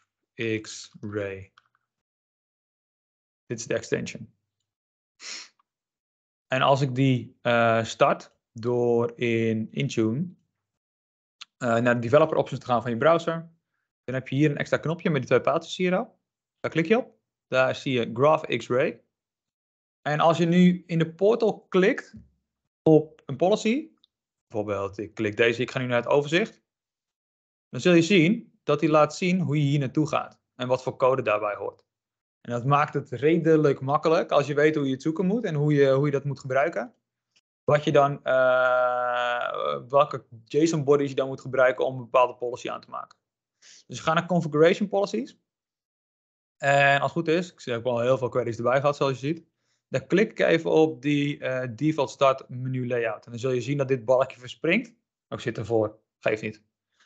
X-Ray. Dit is de extension. En als ik die start door in Intune naar de developer options te gaan van je browser, dan heb je hier een extra knopje met die 2 paaltjes hier al. Daar klik je op. Daar zie je Graph X-Ray. En als je nu in de portal klikt op een policy, bijvoorbeeld ik klik deze, ik ga nu naar het overzicht, dan zul je zien dat hij laat zien hoe je hier naartoe gaat en wat voor code daarbij hoort. En dat maakt het redelijk makkelijk als je weet hoe je het zoeken moet en hoe je dat moet gebruiken. Wat je dan, welke JSON bodies je dan moet gebruiken om een bepaalde policy aan te maken. Dus we gaan naar configuration policies. En als het goed is, ik heb al heel veel queries erbij gehad zoals je ziet. Dan klik ik even op die default start menu layout. En dan zul je zien dat dit balkje verspringt. Ik zit ervoor, geeft niet.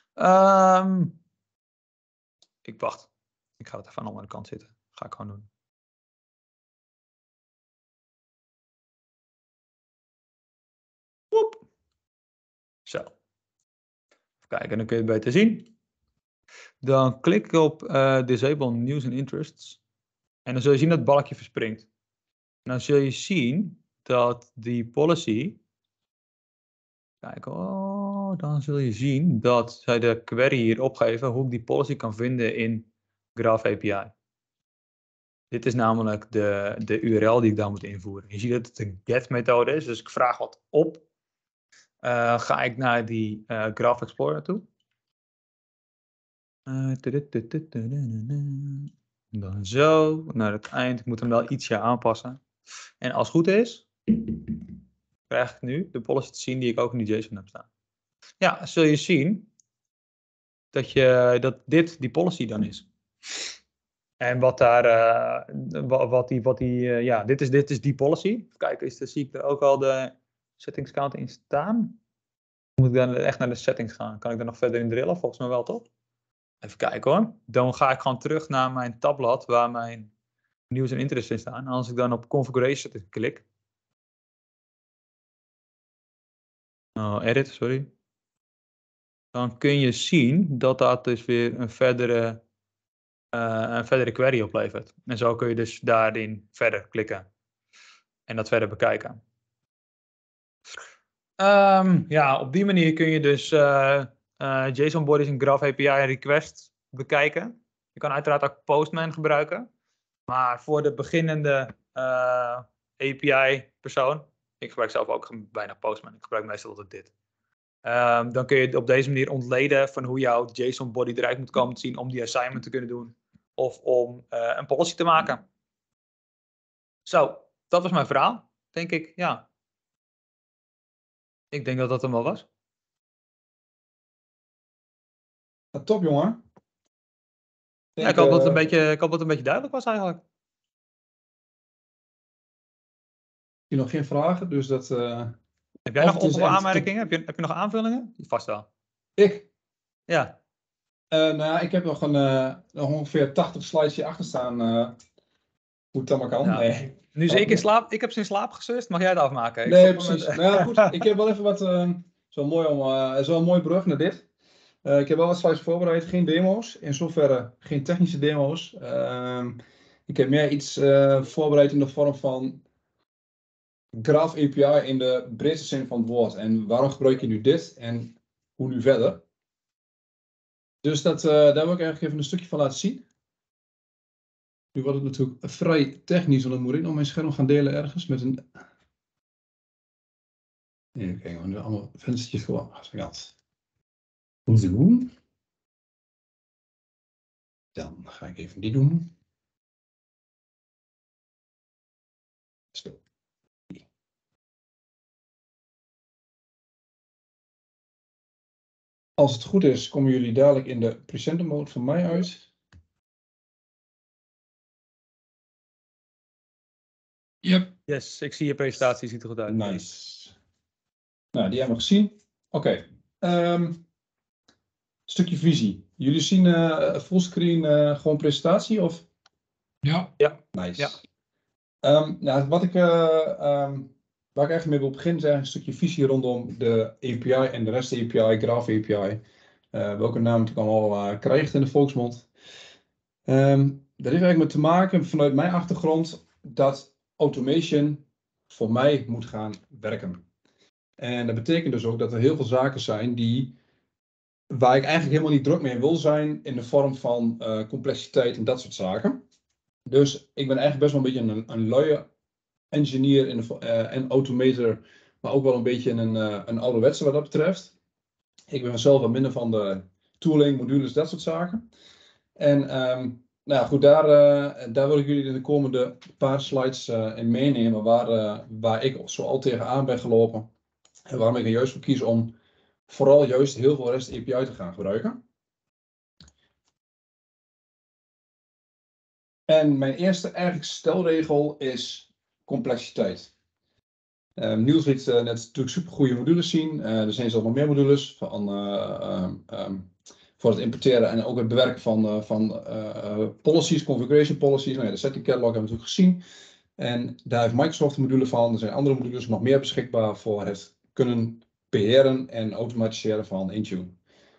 Ik wacht. Ik ga het even aan de andere kant zitten. Ga ik gewoon doen. Woep. Zo. Even kijken, dan kun je het beter zien. Dan klik ik op Disable News and Interests. En dan zul je zien dat het balkje verspringt. En dan zul je zien dat die policy... Kijk, dan zul je zien dat zij de query hier opgeven hoe ik die policy kan vinden in Graph API. Dit is namelijk de URL die ik dan moet invoeren. Je ziet dat het een get methode is, dus ik vraag wat op. Ga ik naar die Graph Explorer toe. Dan zo, naar het eind. Ik moet hem wel ietsje aanpassen. En als het goed is, krijg ik nu de policy te zien die ik ook in die JSON heb staan. Ja, zul je zien dat dit die policy dan is. En wat daar, ja, dit is die policy. Even kijken, zie ik er ook al de settings count in staan? Moet ik dan echt naar de settings gaan? Kan ik daar nog verder in drillen? Volgens mij wel, toch? Even kijken hoor. Dan ga ik gewoon terug naar mijn tabblad waar mijn nieuws en interest in staan. En als ik dan op configuration klik. Edit, sorry. Dan kun je zien dat dat dus weer een verdere query oplevert. En zo kun je dus daarin verder klikken. En dat verder bekijken. Ja, op die manier kun je dus JSON bodies en Graph API requests bekijken. Je kan uiteraard ook Postman gebruiken. Maar voor de beginnende API persoon, ik gebruik zelf ook bijna Postman. Ik gebruik meestal altijd dit. Dan kun je op deze manier ontleden van hoe jouw JSON body eruit moet komen te zien om die assignment te kunnen doen. Of om een policy te maken. Zo, dat was mijn verhaal. Denk ik, ja. Ik denk dat dat hem wel was. Ja, top, jongen. Ja, ik hoop dat het een beetje duidelijk was eigenlijk. Ik heb nog geen vragen, dus dat... Heb jij nog aanmerkingen? Heb je nog aanvullingen? Vast wel. Ik? Ja. Nou, ik heb nog ongeveer 80 slides hier achter staan. Hoe het allemaal kan. Ja. Nee. Nu zie ik in slaap. Ik heb ze in slaap gesust. Mag jij het afmaken? Nee, precies. Nou goed, ik heb wel even wat... zo een mooi brug naar dit. Ik heb wel wat slides voorbereid. Geen demo's. In zoverre geen technische demo's. Ik heb meer iets voorbereid in de vorm van... Graph API in de breedste zin van het woord. En waarom gebruik je nu dit? En hoe nu verder? Dus daar wil ik eigenlijk even een stukje van laten zien. Nu wordt het natuurlijk vrij technisch, want dan moet ik nog mijn scherm gaan delen ergens met een... Even kijken, we nu allemaal venstertjes gewoon gehad. Zo. Dan ga ik even die doen. Zo. Als het goed is, komen jullie dadelijk in de presenter mode van mij uit. Yep. Yes, ik zie je presentatie, ziet er goed uit. Nice. Nou, die hebben we gezien. Oké. Stukje visie. Jullie zien fullscreen gewoon presentatie of? Ja. Nice. Ja. Nou, waar ik eigenlijk mee wil beginnen is eigenlijk een stukje visie rondom de API en de REST API, Graph API. Welke naam het allemaal krijgt in de volksmond. Dat heeft eigenlijk met te maken vanuit mijn achtergrond dat automation voor mij moet gaan werken. En dat betekent dus ook dat er heel veel zaken zijn waar ik eigenlijk helemaal niet druk mee wil zijn in de vorm van complexiteit en dat soort zaken. Dus ik ben eigenlijk best wel een beetje een luie engineer en automator, maar ook wel een beetje een ouderwetse wat dat betreft. Ik ben zelf wat minder van de tooling, modules, dat soort zaken. En nou ja, goed, daar wil ik jullie in de komende paar slides in meenemen waar ik zo al tegenaan ben gelopen. En waarom ik er juist voor kies om vooral juist heel veel REST API te gaan gebruiken. En mijn eerste eigenlijk stelregel is complexiteit. Niels liet net natuurlijk super goede modules zien. Er zijn zelfs nog meer modules voor het importeren en ook het bewerken van policies, configuration policies. Nou ja, de setting catalog hebben we natuurlijk gezien. En daar heeft Microsoft een module van. Er zijn andere modules nog meer beschikbaar voor het kunnen beheren en automatiseren van Intune.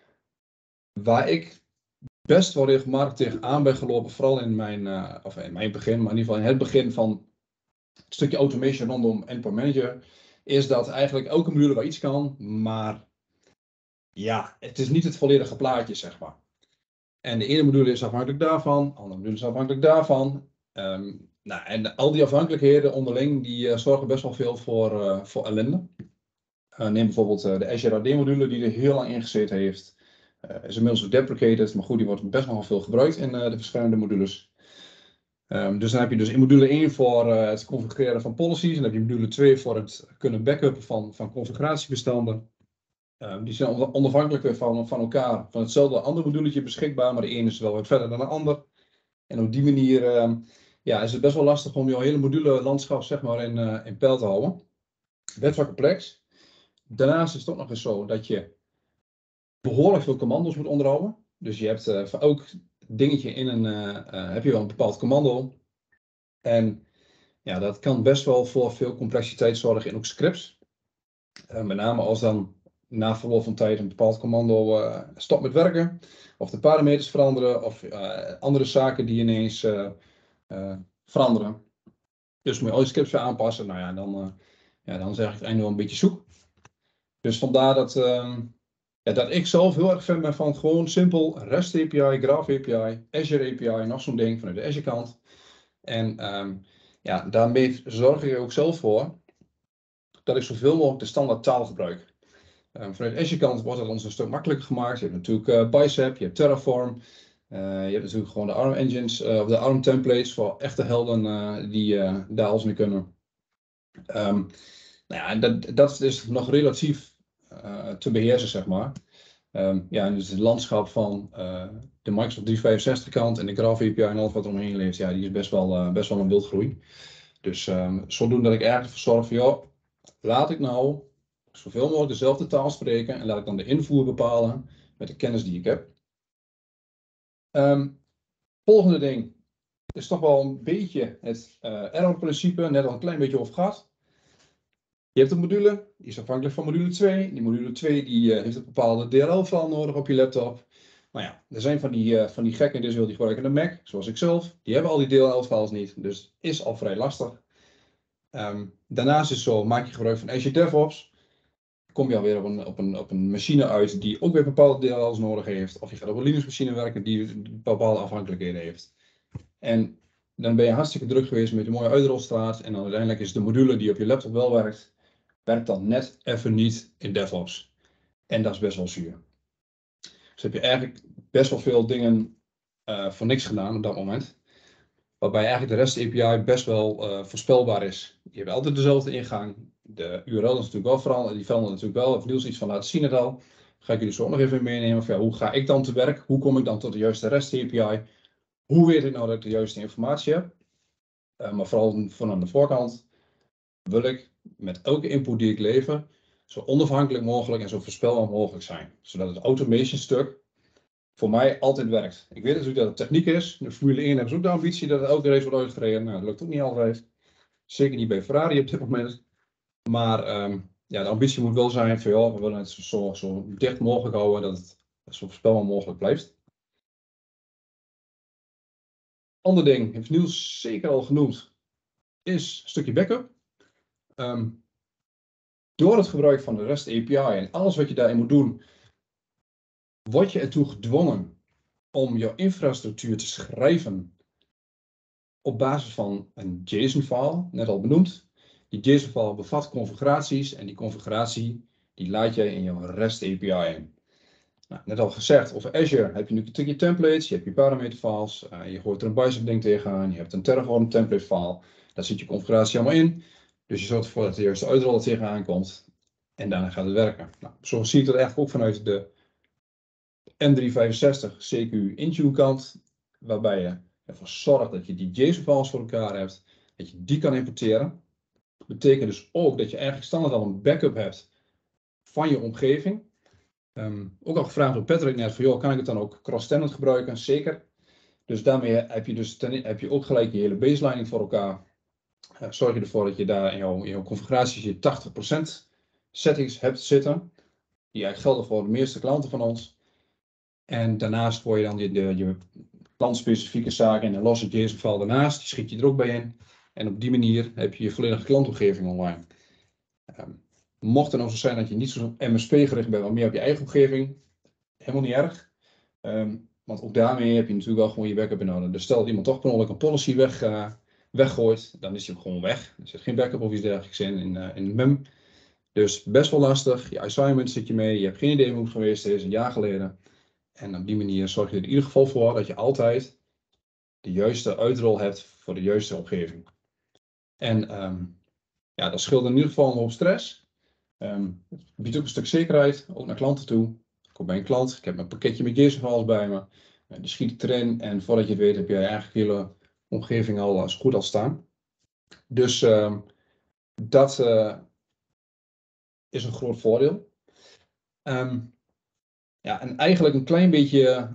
Waar ik best wel regelmatig tegenaan ben gelopen, vooral in mijn begin, maar in ieder geval in het begin van het stukje automation rondom Endpoint Manager, is dat eigenlijk elke module wel iets kan, maar ja, het is niet het volledige plaatje, zeg maar. En de ene module is afhankelijk daarvan, de andere module is afhankelijk daarvan. Nou, en al die afhankelijkheden onderling, die zorgen best wel veel voor ellende. Neem bijvoorbeeld de Azure AD module, die er heel lang in gezeten heeft. Is inmiddels gedeprecated, maar goed, die wordt best wel veel gebruikt in de verschillende modules. Dus dan heb je dus in module 1 voor het configureren van policies. En dan heb je module 2 voor het kunnen backuppen van configuratiebestanden. Die zijn onafhankelijk weer van elkaar. Van hetzelfde andere moduletje beschikbaar, maar de ene is wel wat verder dan de ander. En op die manier is het best wel lastig om jouw hele module landschap zeg maar, in peil te houden. Best wel complex. Daarnaast is het ook nog eens zo dat je behoorlijk veel commando's moet onderhouden. Dus je hebt voor elk dingetje heb je wel een bepaald commando. En ja, dat kan best wel voor veel complexiteit zorgen in ook scripts. Met name als dan na verloop van tijd een bepaald commando stopt met werken. Of de parameters veranderen. Of andere zaken die ineens veranderen. Dus moet je al je scripts weer aanpassen. Nou ja, dan zeg ik het einde wel een beetje zoek. Dus vandaar dat ik zelf heel erg fan ben van gewoon simpel REST API, Graph API, Azure API, nog zo'n ding vanuit de Azure kant. En daarmee zorg ik er ook zelf voor dat ik zoveel mogelijk de standaard taal gebruik. Vanuit de Azure kant wordt het ons een stuk makkelijker gemaakt. Je hebt natuurlijk Bicep, je hebt Terraform. Je hebt natuurlijk gewoon de ARM engines, of de ARM templates voor echte helden die daar alles mee kunnen. Dat is nog relatief te beheersen, zeg maar. En dus het landschap van de Microsoft 365 kant en de Graph API en alles wat er omheen leeft, ja, die is best wel een wildgroei. Dus zodoende dat ik eigenlijk ervoor zorg van, joh, laat ik nou zoveel mogelijk dezelfde taal spreken en laat ik dan de invoer bepalen met de kennis die ik heb. Volgende ding is toch wel een beetje het error-principe, net al een klein beetje over gehad. Je hebt een module, die is afhankelijk van module 2. Die module 2 die heeft een bepaalde DLL-file nodig op je laptop. Maar ja, er zijn van die gekken in deze wereld die gebruiken een Mac, zoals ik zelf. Die hebben al die DLL-files niet, dus het is al vrij lastig. Daarnaast is het zo, maak je gebruik van Azure DevOps. Kom je alweer op een machine uit die ook weer bepaalde DLL's nodig heeft. Of je gaat op een Linux-machine werken die bepaalde afhankelijkheden heeft. En dan ben je hartstikke druk geweest met een mooie uitrolstraat. En dan uiteindelijk is de module die op je laptop wel werkt dan net even niet in DevOps. En dat is best wel zuur. Dus heb je eigenlijk best wel veel dingen voor niks gedaan op dat moment. Waarbij eigenlijk de REST API best wel voorspelbaar is. Je hebt altijd dezelfde ingang. De URL is natuurlijk wel veranderd. Die verandert natuurlijk wel. Of Niels iets van laten zien het al. Ga ik jullie zo ook nog even meenemen. Van, hoe ga ik dan te werk? Hoe kom ik dan tot de juiste REST API? Hoe weet ik nou dat ik de juiste informatie heb? Maar vooral van aan de voorkant wil ik met elke input die ik lever zo onafhankelijk mogelijk en zo voorspelbaar mogelijk zijn. Zodat het automation stuk voor mij altijd werkt. Ik weet natuurlijk dat het techniek is. De Formule 1 hebben ze ook de ambitie dat elke race wordt uitgereden. Nou, dat lukt ook niet altijd. Zeker niet bij Ferrari op dit moment. Maar de ambitie moet wel zijn van we willen het zo dicht mogelijk houden dat het zo voorspelbaar mogelijk blijft. Ander ding, heeft Niels zeker al genoemd, is een stukje backup. Door het gebruik van de REST API en alles wat je daarin moet doen, word je ertoe gedwongen om jouw infrastructuur te schrijven op basis van een JSON-file, net al benoemd. Die JSON-file bevat configuraties en die configuratie die laat jij in jouw REST API in. Nou, net al gezegd, over Azure heb je nu je templates, je hebt je parameterfiles, je gooit er een bicep ding tegenaan, je hebt een Terraform template file, daar zit je configuratie allemaal in. Dus je zorgt ervoor dat de juiste uitrol tegenaan komt en daarna gaat het werken. Nou, zo zie ik dat eigenlijk ook vanuit de M365 CQ Intune kant, waarbij je ervoor zorgt dat je die JSON-files voor elkaar hebt, dat je die kan importeren. Dat betekent dus ook dat je eigenlijk standaard al een backup hebt van je omgeving. Ook al gevraagd door Patrick net van, joh, kan ik het dan ook cross-tenant gebruiken? Zeker. Dus daarmee heb je ook gelijk je hele baselining voor elkaar. Zorg je ervoor dat je daar in jouw configuraties je 80% settings hebt zitten. Die eigenlijk gelden voor de meeste klanten van ons. En daarnaast gooi je dan je klantspecifieke zaken in een losse JSON-file daarnaast. Die schiet je er ook bij in. En op die manier heb je je volledige klantomgeving online. Mocht het nou zo zijn dat je niet zo MSP gericht bent, maar meer op je eigen omgeving, helemaal niet erg. Want ook daarmee heb je natuurlijk wel gewoon je backup in nodig. Dus stel dat iemand toch per ongeluk een policy weggooit, dan is die gewoon weg. Er zit geen backup of iets dergelijks in het MEM. Dus best wel lastig. Je assignment zit je mee, je hebt geen idee hoe het geweest is, een jaar geleden. En op die manier zorg je er in ieder geval voor dat je altijd de juiste uitrol hebt voor de juiste omgeving. En dat scheelt in ieder geval een hoop stress. Het biedt ook een stuk zekerheid, ook naar klanten toe. Ik kom bij een klant, ik heb mijn pakketje met JSON-files bij me. Die schiet het erin en voordat je het weet heb je eigenlijk de hele omgeving al zo goed als staan. Dus dat is een groot voordeel. En eigenlijk een klein beetje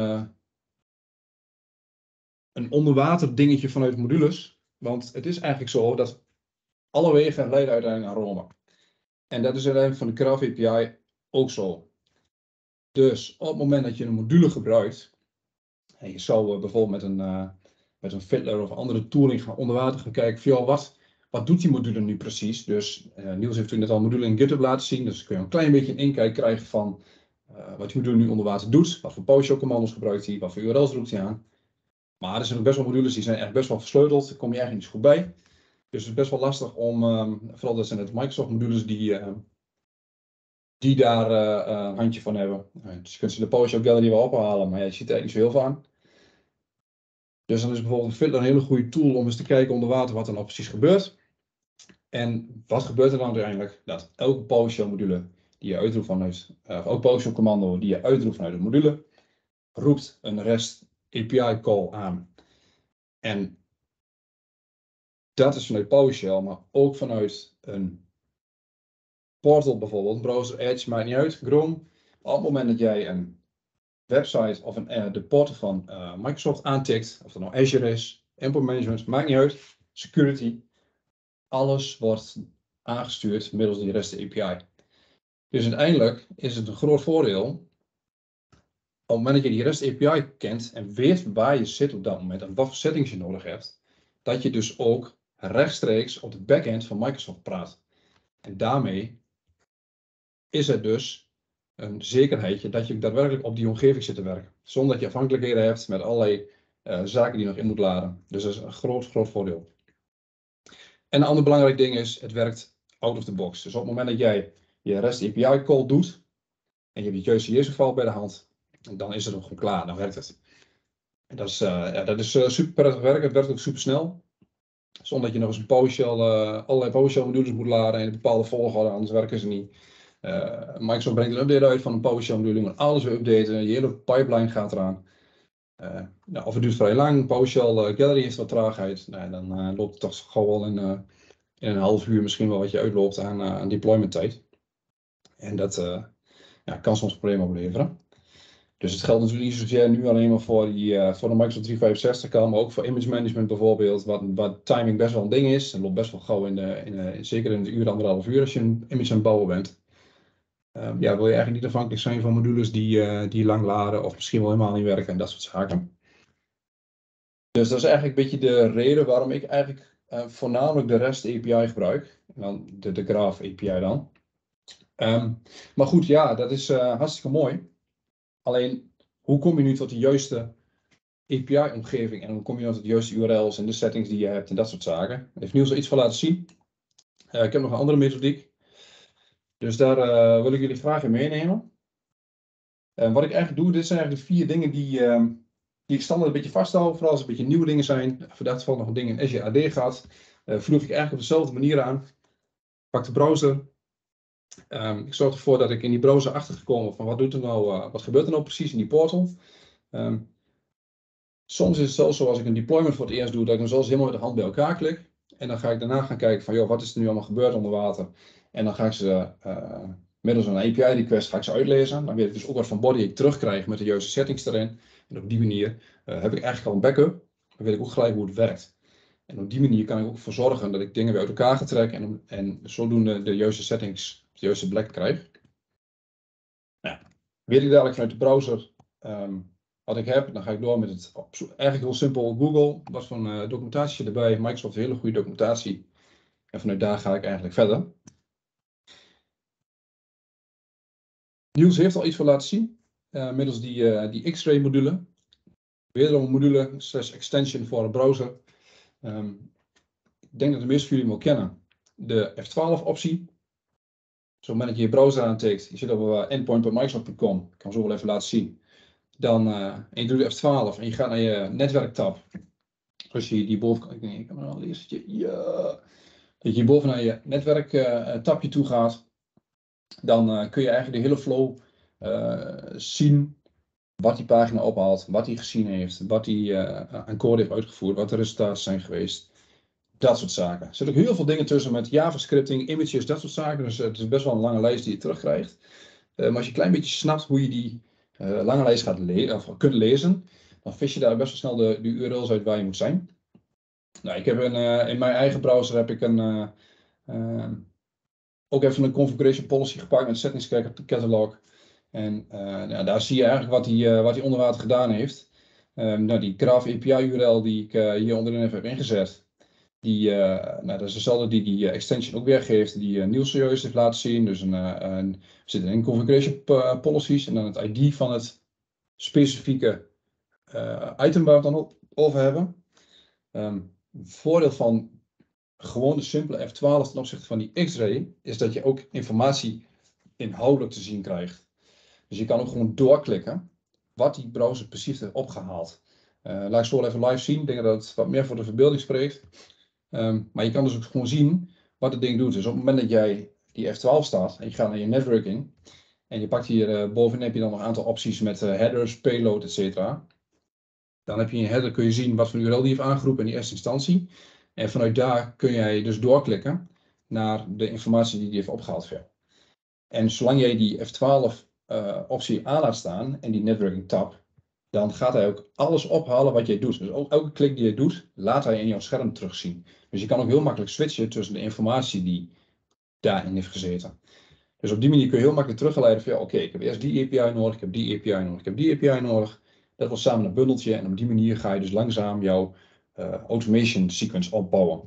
een onderwater dingetje vanuit modules. Want het is eigenlijk zo dat alle wegen leiden uiteindelijk naar Rome. En dat is uiteindelijk van de Graph API ook zo. Dus op het moment dat je een module gebruikt, en je zou bijvoorbeeld met een Fiddler of andere tooling onder water gaan kijken van, wat doet die module nu precies? Dus Niels heeft toen net al een module in GitHub laten zien, dus kun je een klein beetje een inkijk krijgen van wat die module nu onder water doet, wat voor PowerShell commando's gebruikt hij, wat voor URL's roept hij aan. Maar er zijn ook best wel modules die zijn echt best wel versleuteld, daar kom je eigenlijk niet zo goed bij. Dus het is best wel lastig om, vooral dat zijn het Microsoft modules die daar een handje van hebben. Dus je kunt ze de PowerShell Gallery wel ophalen, maar je ziet er eigenlijk niet zo heel veel aan. Dus dan is bijvoorbeeld Fiddler een hele goede tool om eens te kijken onder water wat er nou precies gebeurt. En wat gebeurt er dan uiteindelijk? Dat elke PowerShell module die je uitroept vanuit, elk PowerShell commando die je uitroept vanuit de module, roept een REST API call aan. En dat is vanuit PowerShell, maar ook vanuit een portal bijvoorbeeld, een browser, Edge, maakt niet uit, Chrome. Op het moment dat jij een website of de portal van Microsoft aantikt, of dat nou Azure is, Endpoint Management, maakt niet uit, security, alles wordt aangestuurd middels die REST API. Dus uiteindelijk is het een groot voordeel, op het moment dat je die REST API kent en weet waar je zit op dat moment en wat voor settings je nodig hebt, dat je dus ook rechtstreeks op de backend van Microsoft praat. En daarmee is het dus een zekerheidje dat je daadwerkelijk op die omgeving zit te werken. Zonder dat je afhankelijkheden hebt met allerlei zaken die je nog in moet laden. Dus dat is een groot voordeel. En een ander belangrijk ding is, het werkt out of the box. Dus op het moment dat jij je REST API call doet, en je hebt je juiste JSON-file bij de hand, dan is het ook gewoon klaar, dan werkt het. En dat is super prettig werken, het werkt ook super snel. Zonder dat je nog eens allerlei PowerShell modules moet laden in een bepaalde volgorde, anders werken ze niet. Microsoft brengt een update uit van een PowerShell module, je moet alles weer updaten, je hele pipeline gaat eraan. Of het duurt vrij lang, PowerShell Gallery heeft wat traagheid, dan loopt het toch gewoon in een half uur misschien wel wat je uitloopt aan deployment tijd. En dat kan soms problemen opleveren. Dus het geldt natuurlijk niet zozeer nu alleen maar voor de Microsoft 365 kan, maar ook voor image management bijvoorbeeld, wat timing best wel een ding is. Het loopt best wel gauw zeker in de uur, 1,5 uur als je een image aan het bouwen bent. Wil je eigenlijk niet afhankelijk zijn van modules die lang laden of misschien wel helemaal niet werken en dat soort zaken. Dus dat is eigenlijk een beetje de reden waarom ik eigenlijk voornamelijk de REST API gebruik. En dan de Graph API dan. Maar goed, ja, dat is hartstikke mooi. Alleen, hoe kom je nu tot de juiste API-omgeving en hoe kom je tot de juiste URL's en de settings die je hebt en dat soort zaken? Daar heeft Niels al iets van laten zien. Ik heb nog een andere methodiek. Dus daar wil ik jullie graag in meenemen. Wat ik eigenlijk doe, dit zijn eigenlijk de 4 dingen die ik standaard een beetje vasthoud. Vooral als het een beetje nieuwe dingen zijn. Voor dat geval nog een ding in Azure AD gaat. Voeg ik eigenlijk op dezelfde manier aan. Pak de browser. Ik zorg ervoor dat ik in die browser achter gekomen van wat gebeurt er nou precies in die portal. Soms is het zelfs zo als ik een deployment voor het eerst doe, dat ik hem zelfs helemaal met de hand bij elkaar klik. En dan ga ik daarna gaan kijken van, joh, wat is er nu allemaal gebeurd onder water. En dan ga ik ze middels een API request uitlezen. Dan weet ik dus ook wat van body ik terugkrijg met de juiste settings erin. En op die manier heb ik eigenlijk al een backup. Dan weet ik ook gelijk hoe het werkt. En op die manier kan ik ook ervoor zorgen dat ik dingen weer uit elkaar ga trekken en zodoende de juiste settings, de juiste plek krijg. Nou, weet ik dadelijk vanuit de browser wat ik heb, dan ga ik door met het eigenlijk heel simpel Google. Wat voor documentatie erbij. Microsoft een hele goede documentatie. En vanuit daar ga ik eigenlijk verder. Niels heeft al iets voor laten zien. Middels die X-ray module. Wederom een module / extension voor een browser. Ik denk dat de meeste van jullie hem wel kennen. De F12 optie. Dus op het moment dat je je browser aantikt. Je zit op endpoint.microsoft.com. Ik kan zo wel even laten zien. Dan, en je doet de F12 en je gaat naar je netwerktab. Als je die boven, ik kan wel lezen. Ja. Dat je boven naar je netwerktabje toe gaat. Dan kun je eigenlijk de hele flow zien. Wat die pagina ophaalt, wat hij gezien heeft, wat hij aan code heeft uitgevoerd, wat de resultaten zijn geweest. Dat soort zaken. Er zitten ook heel veel dingen tussen met JavaScripting, images, dat soort zaken. Dus het is best wel een lange lijst die je terugkrijgt. Maar als je een klein beetje snapt hoe je die lange lijst kunt lezen, dan vis je daar best wel snel de URL's uit waar je moet zijn. Nou, ik heb in mijn eigen browser heb ik ook even een configuration policy gepakt met settings catalog. En daar zie je eigenlijk wat hij onder water gedaan heeft. Die Graph API URL die ik hier onderin even heb ingezet. Dat is dezelfde die extension ook weergeeft, die Niels zojuist heeft laten zien. Dus er zit in configuration policies en dan het ID van het specifieke item waar we het dan over hebben. Voordeel van gewoon de simpele F12 ten opzichte van die X-ray is dat je ook informatie inhoudelijk te zien krijgt. Dus je kan ook gewoon doorklikken wat die browser precies heeft opgehaald. Laat ik zo wel even live zien. Ik denk dat het wat meer voor de verbeelding spreekt. Maar je kan dus ook gewoon zien wat het ding doet. Dus op het moment dat jij die F12 staat en je gaat naar je networking. En je pakt hier bovenin heb je dan nog een aantal opties met headers, payload, etc. Dan heb je in je header kun je zien wat voor URL die heeft aangeroepen in die eerste instantie. En vanuit daar kun jij dus doorklikken naar de informatie die heeft opgehaald voor jou. En zolang jij die F12 optie aan laat staan en die networking tab, dan gaat hij ook alles ophalen wat jij doet. Dus ook elke klik die je doet, laat hij in jouw scherm terugzien. Dus je kan ook heel makkelijk switchen tussen de informatie die daarin heeft gezeten. Dus op die manier kun je heel makkelijk teruggeleiden van, oké, ik heb eerst die API nodig, ik heb die API nodig, ik heb die API nodig. Dat wordt samen een bundeltje en op die manier ga je dus langzaam jouw automation sequence opbouwen.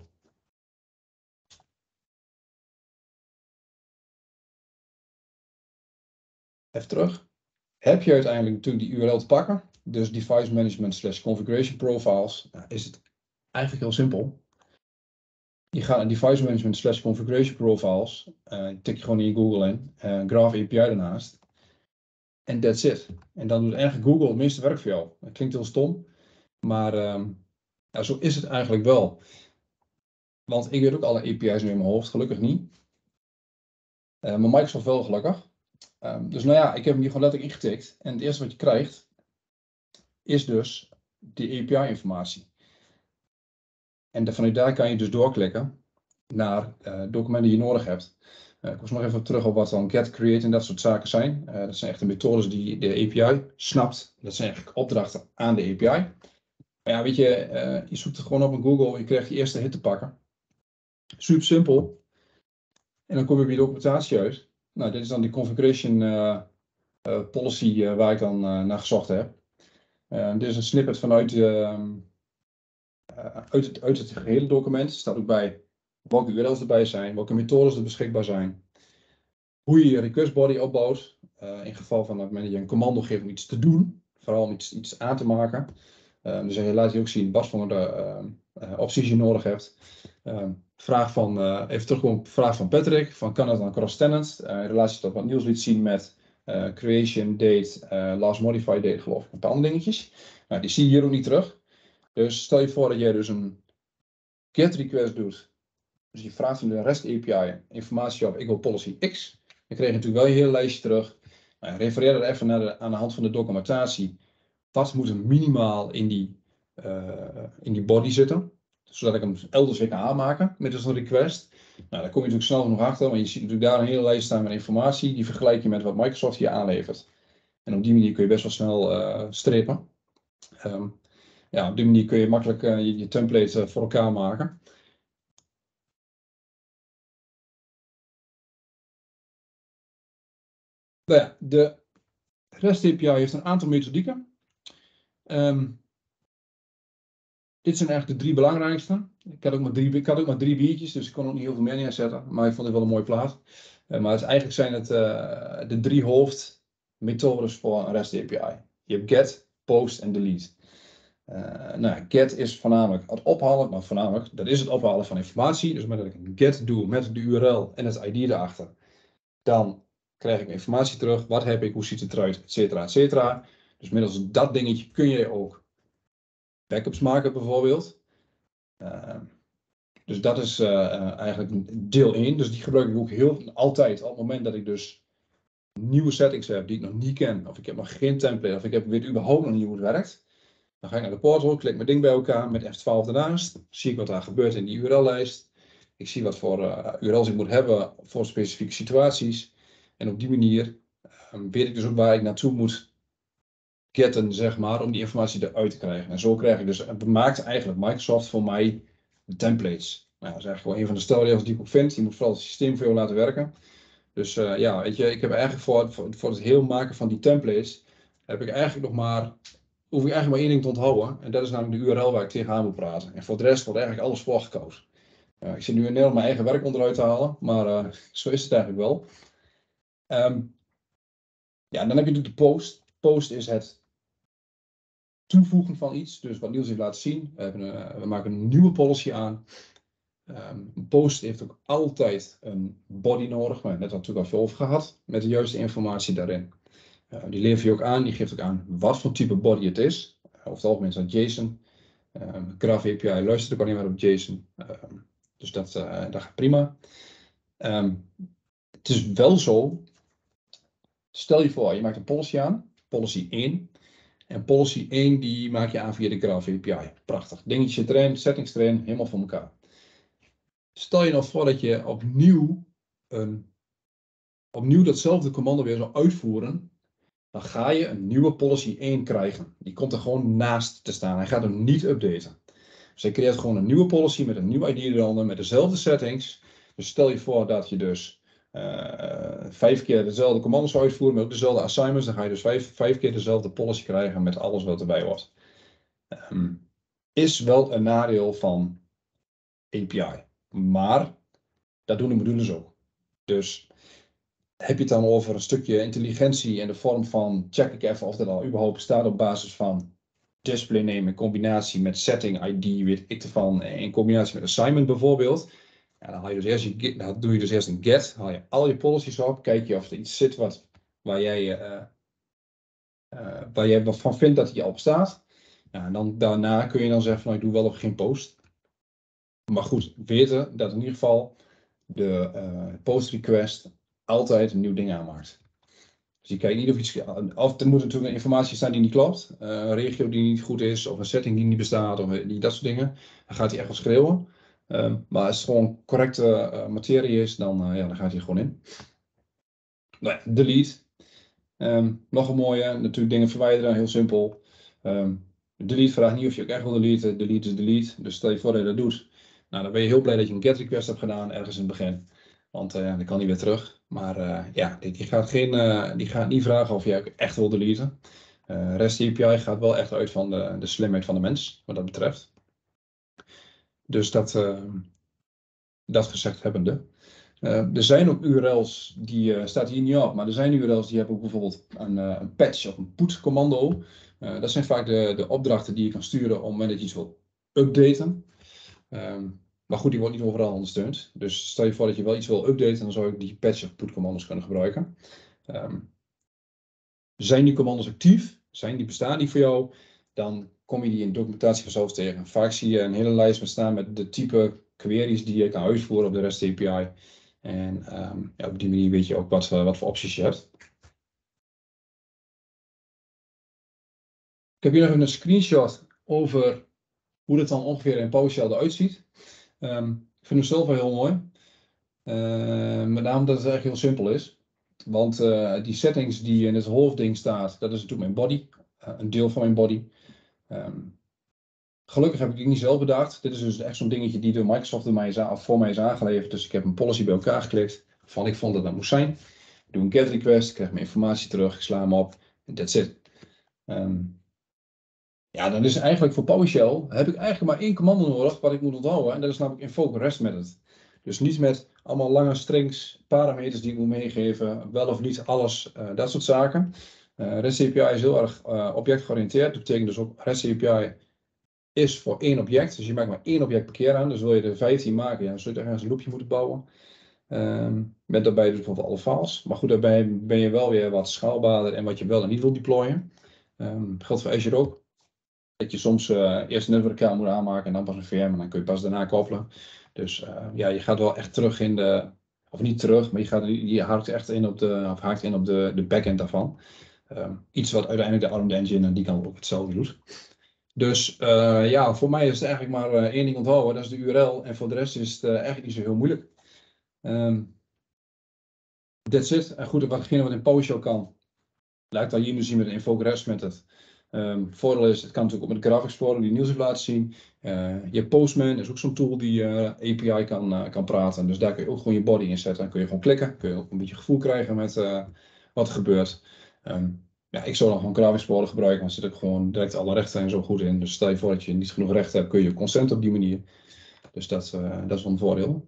Even terug. Heb je uiteindelijk natuurlijk die URL te pakken, dus device management / configuration profiles, is het eigenlijk heel simpel. Je gaat naar device management / configuration profiles, tik je gewoon in je Google in, Graph API daarnaast. En that's it. En dan doet eigenlijk Google het meeste werk voor jou. Dat klinkt heel stom, maar zo is het eigenlijk wel. Want ik weet ook alle API's nu in mijn hoofd, gelukkig niet. Maar Microsoft wel gelukkig. Dus nou ja, ik heb hem hier gewoon letterlijk ingetikt. En het eerste wat je krijgt, is dus die API-informatie. En vanuit daar kan je dus doorklikken naar documenten die je nodig hebt. Ik was nog even terug op wat dan get, create en dat soort zaken zijn. Dat zijn echt de methodes die de API snapt. Dat zijn eigenlijk opdrachten aan de API. Maar ja, weet je, je zoekt het gewoon op in Google, je krijgt je eerste hit te pakken. Super simpel. En dan kom je op je documentatie uit. Nou, dit is dan die configuration policy waar ik dan naar gezocht heb. Dit is een snippet vanuit uit het gehele document. Er staat ook bij welke URL's erbij zijn, welke methodes er beschikbaar zijn. Hoe je je request body opbouwt. In geval van dat je een commando geeft om iets te doen. Vooral om iets aan te maken. Dus je laat je ook zien wat voor opties je nodig hebt. Even terugkomen op de vraag van Patrick. Kan het dan cross-tenant? In relatie tot wat Niels liet zien met creation date, last modified date geloof ik. Een paar andere dingetjes. Die zie je hier ook niet terug. Dus stel je voor dat jij dus een GET request doet. Dus je vraagt in de REST API informatie op ik wil policy X. Dan krijg je natuurlijk wel je hele lijstje terug. Refereer er even naar aan de hand van de documentatie. Wat moet er minimaal in die body zitten? Zodat ik hem elders weer kan aanmaken met een request. Daar kom je natuurlijk snel genoeg achter. Maar je ziet natuurlijk daar een hele lijst staan met informatie. Die vergelijk je met wat Microsoft hier aanlevert. En op die manier kun je best wel snel strepen. Op die manier kun je makkelijk je template voor elkaar maken. De REST API heeft een aantal methodieken. Dit zijn eigenlijk de 3 belangrijkste. Ik had ook maar 3 biertjes, dus ik kon ook niet heel veel meer neerzetten. Maar ik vond het wel een mooie plaat. Maar eigenlijk zijn het de 3 hoofdmethodes voor een REST API. Je hebt get, post en delete. Get is voornamelijk het ophalen, maar voornamelijk dat is het ophalen van informatie. Dus op het moment dat ik een get doe met de URL en het ID erachter, dan krijg ik informatie terug. Wat heb ik, hoe ziet het eruit, et cetera, et cetera. Dus middels dat dingetje kun je ook backups maken bijvoorbeeld. Dus dat is eigenlijk deel 1. Dus die gebruik ik ook altijd op het moment dat ik dus nieuwe settings heb die ik nog niet ken. Of ik heb nog geen template. Of ik weet überhaupt nog niet hoe het werkt. Dan ga ik naar de portal, klik mijn ding bij elkaar met F12 ernaast. Zie ik wat daar gebeurt in die URL-lijst. Ik zie wat voor URL's ik moet hebben voor specifieke situaties. En op die manier weet ik dus ook waar ik naartoe moet getten, zeg maar, om die informatie eruit te krijgen. En zo krijg ik dus, maakt eigenlijk Microsoft voor mij de templates. Dat is eigenlijk wel een van de stelregels die ik ook vind. Je moet vooral het systeem voor jou laten werken. Dus weet je, ik heb eigenlijk voor het heel maken van die templates, hoef ik eigenlijk maar 1 ding te onthouden. En dat is namelijk de URL waar ik tegenaan moet praten. En voor de rest wordt eigenlijk alles voorgekoud. Ik zit nu in Nederland mijn eigen werk onderuit te halen, maar zo is het eigenlijk wel. En dan heb je natuurlijk de post. Post is het toevoegen van iets. Dus wat Niels heeft laten zien. We maken een nieuwe policy aan. Een post heeft ook altijd een body nodig. Maar net natuurlijk al veel over gehad. Met de juiste informatie daarin. Die lever je ook aan. Die geeft ook aan wat voor type body het is. Over het algemeen is dat JSON. Graph API luistert ook alleen maar op JSON. Dus dat gaat prima. Het is wel zo. Stel je voor, je maakt een policy aan. Policy 1. En policy 1 die maak je aan via de Graph API. Prachtig. Dingetje erin, settings erin, helemaal voor elkaar. Stel je nou voor dat je opnieuw datzelfde commando weer zou uitvoeren. Dan ga je een nieuwe policy 1 krijgen. Die komt er gewoon naast te staan. Hij gaat hem niet updaten. Dus hij creëert gewoon een nieuwe policy met een nieuw ID eronder, met dezelfde settings. Dus stel je voor dat je dus 5 keer dezelfde commando's zou uitvoeren met ook dezelfde assignments. Dan ga je dus 5 keer dezelfde policy krijgen met alles wat erbij hoort. Is wel een nadeel van API. Maar dat doen de modules ook. Dus heb je het dan over een stukje intelligentie in de vorm van check ik even of dat al überhaupt bestaat op basis van display name in combinatie met setting ID, weet ik ervan, in combinatie met assignment bijvoorbeeld. Ja, dan doe je dus eerst een get, haal je al je policies op, kijk je of er iets zit waar jij wat van vindt dat die al bestaat. Ja, en dan daarna kun je dan zeggen van nou, ik doe wel of geen post. Maar goed, weten dat in ieder geval de post request altijd een nieuw ding aanmaakt. Dus je kijkt niet of iets, of er moet natuurlijk een informatie staan die niet klopt, een regio die niet goed is, of een setting die niet bestaat, of dat soort dingen. Dan gaat hij echt wel schreeuwen. Maar als het gewoon correcte materie is, dan gaat hij gewoon in. Nou ja, delete. Nog een mooie, natuurlijk dingen verwijderen, heel simpel. Delete vraagt niet of je ook echt wil deleten. Delete is delete. Dus stel je voor dat je dat doet. Nou, dan ben je heel blij dat je een get request hebt gedaan ergens in het begin. Want dan kan hij weer terug. Maar die gaat niet vragen of je echt wil deleten. REST API gaat wel echt uit van de slimheid van de mens, wat dat betreft. Dus dat gezegd hebbende. Er zijn ook URL's, die staat hier niet op, maar er zijn URL's die hebben ook bijvoorbeeld een patch of een put commando. Dat zijn vaak de opdrachten die je kan sturen op het moment dat je iets wil updaten. Maar goed, die wordt niet overal ondersteund. Dus stel je voor dat je wel iets wil updaten, dan zou ik die patch of put commando's kunnen gebruiken. Zijn die commando's actief? Bestaan die voor jou? Dan kom je die in documentatie vanzelf tegen. Vaak zie je een hele lijst bestaan met de type queries die je kan uitvoeren op de REST API. En op die manier weet je ook wat voor opties je hebt. Ik heb hier nog even een screenshot over hoe dit dan ongeveer in PowerShell eruit ziet. Ik vind hem zelf wel heel mooi. Met name dat het eigenlijk heel simpel is. Want die settings die in het hoofdding staat, dat is natuurlijk mijn body. Een deel van mijn body. Gelukkig heb ik die niet zelf bedacht. Dit is dus echt zo'n dingetje die door Microsoft voor mij is aangeleverd. Dus ik heb een policy bij elkaar geklikt. Van ik vond dat dat moest zijn. Ik doe een get request, krijg mijn informatie terug, ik sla hem op. En that's it. Ja, dan is eigenlijk voor PowerShell heb ik eigenlijk maar één commando nodig wat ik moet onthouden. En dat is namelijk invoke REST method. Dus niet met allemaal lange strings, parameters die ik moet meegeven, wel of niet alles, dat soort zaken. REST API is heel erg objectgeoriënteerd. Dat betekent dus ook REST API is voor één object. Dus je maakt maar één object per keer aan. Dus wil je er 15 maken, dan zul je ergens een loopje moeten bouwen. Met daarbij dus bijvoorbeeld alle files. Maar goed, daarbij ben je wel weer wat schaalbaarder en wat je wel en niet wil deployen. Geldt voor Azure ook. Dat je soms eerst een netwerkaart moet aanmaken en dan pas een VM en dan kun je pas daarna koppelen. Dus je gaat wel echt terug in de, of niet terug, maar je haakt echt in op de backend daarvan. Iets wat uiteindelijk de ARM engine en die kan ook hetzelfde doet. Dus voor mij is het eigenlijk maar één ding onthouden, dat is de URL. En voor de rest is het eigenlijk niet zo heel moeilijk. That's it. En goed, watgene wat in PowerShell kan, laat ik dat hier nu zien met een invoke REST method. Voordeel is, het kan natuurlijk ook met de Graph Explorer die Niels heeft laten zien. Je hebt Postman, is ook zo'n tool die API kan praten. Dus daar kun je ook gewoon je body in zetten. Dan kun je gewoon klikken. Kun je ook een beetje gevoel krijgen met wat er gebeurt. Ik zou dan gewoon Graph Explorer gebruiken. Dan zit ik gewoon direct alle rechten en zo goed in. Dus stel je voor dat je niet genoeg rechten hebt, kun je consent op die manier. Dus dat is wel een voordeel.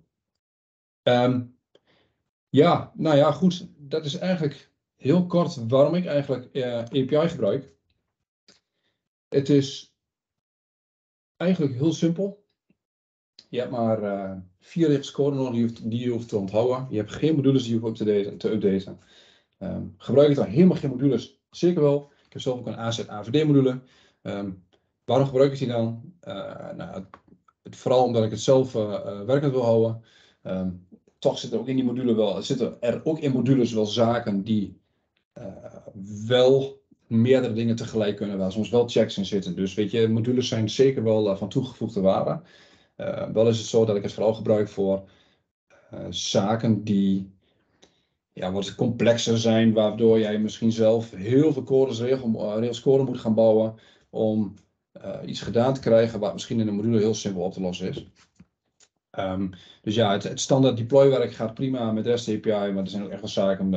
Goed. Dat is eigenlijk heel kort waarom ik eigenlijk API gebruik. Het is eigenlijk heel simpel. Je hebt maar 4 regels code nodig die je hoeft te onthouden. Je hebt geen modules die je hoeft te updaten. Gebruik ik dan helemaal geen modules? Zeker wel. Ik heb zelf ook een AZ-AVD module. Waarom gebruik ik die dan? Vooral omdat ik het zelf werkend wil houden. Toch zitten ook in die module zitten er ook in modules wel zaken die wel meerdere dingen tegelijk kunnen, waar soms wel checks in zitten. Dus weet je, modules zijn zeker wel van toegevoegde waarde. Wel is het zo dat ik het vooral gebruik voor zaken die wat complexer zijn, waardoor jij misschien zelf heel veel regels code moet gaan bouwen om iets gedaan te krijgen wat misschien in een module heel simpel op te lossen is. Dus het standaard deploywerk gaat prima met REST API, maar er zijn ook echt wel zaken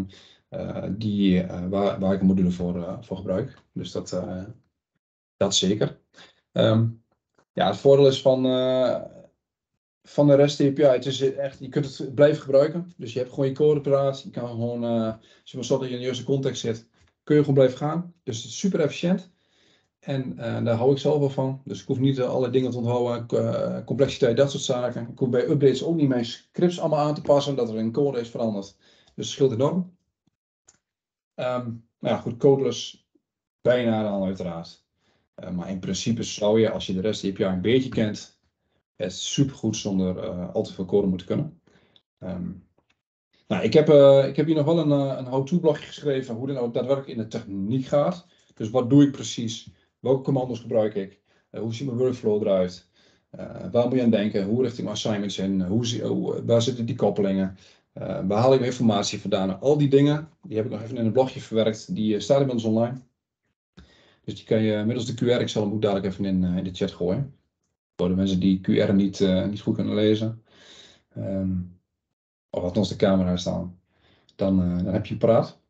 waar ik een module voor gebruik. Dus dat zeker. Het voordeel is van de REST API, het is echt, je kunt het blijven gebruiken. Dus je hebt gewoon je codepraat. Je kan gewoon, als je maar zorgt dat je in de juiste context zit, kun je gewoon blijven gaan. Dus het is super efficiënt. En daar hou ik zelf wel van. Dus ik hoef niet alle dingen te onthouden, complexiteit, dat soort zaken. Ik hoef bij updates ook niet mijn scripts allemaal aan te passen, dat er een code is veranderd. Dus het scheelt enorm. Goed, codeless bijna dan uiteraard. Maar in principe zou je, als je de REST API een beetje kent, het supergoed zonder al te veel code moeten kunnen. Ik heb hier nog wel een how-to blogje geschreven hoe dit nou daadwerkelijk in de techniek gaat. Dus wat doe ik precies? Welke commando's gebruik ik? Hoe ziet mijn workflow eruit? Waar moet je aan denken? Hoe richt ik mijn assignments in? Waar zitten die koppelingen? Waar haal ik mijn informatie vandaan? Al die dingen, die heb ik nog even in een blogje verwerkt. Die staat inmiddels online. Dus die kan je middels de QR, ik zal hem ook dadelijk even in de chat gooien. Voor de mensen die QR niet goed kunnen lezen. Of althans de camera staan. Dan heb je paraat.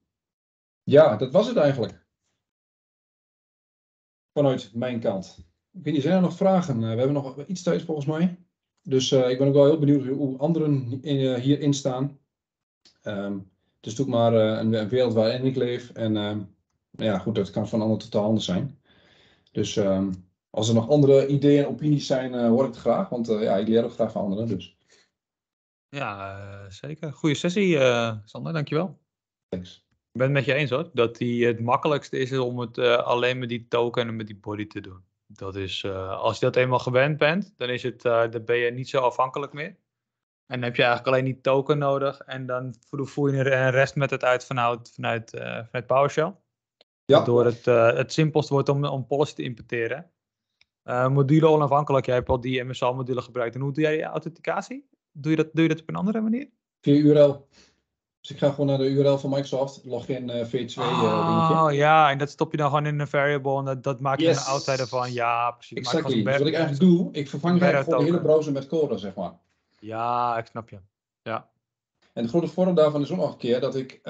Dat was het eigenlijk. Vanuit mijn kant. Ik weet niet, zijn er nog vragen? We hebben nog iets tijd volgens mij. Dus ik ben ook wel heel benieuwd hoe anderen hierin staan. Het is natuurlijk maar een wereld waarin ik leef. En ja, goed, dat kan van allemaal totaal anders zijn. Dus als er nog andere ideeën en opinies zijn, hoor ik het graag. Want ja, ik leer ook graag van anderen. Dus. Ja, zeker. Goeie sessie, Sander. Dankjewel. Thanks. Ik ben het met je eens hoor. Dat het makkelijkste is om het alleen met die token en met die body te doen. Dat is, als je dat eenmaal gewend bent, dan ben je niet zo afhankelijk meer. En dan heb je eigenlijk alleen die token nodig. En dan voer je de rest met het uit vanuit PowerShell. Ja. Waardoor het simpelst wordt om policy te importeren. Module onafhankelijk. Jij hebt al die MSL-module gebruikt. En hoe doe jij die authenticatie? Doe je dat op een andere manier? Via URL. Dus ik ga gewoon naar de URL van Microsoft, login V2 dingetje. Oh ja, en dat stop je dan gewoon in een variable en dat maak je Yes. een outsider van. Ja, precies. Exactly. Dus wat ik eigenlijk doe, ik vervang eigenlijk gewoon de hele browser met code, zeg maar. Ja, ik snap je. Ja. En de grote voordeel daarvan is ook nog een keer dat ik,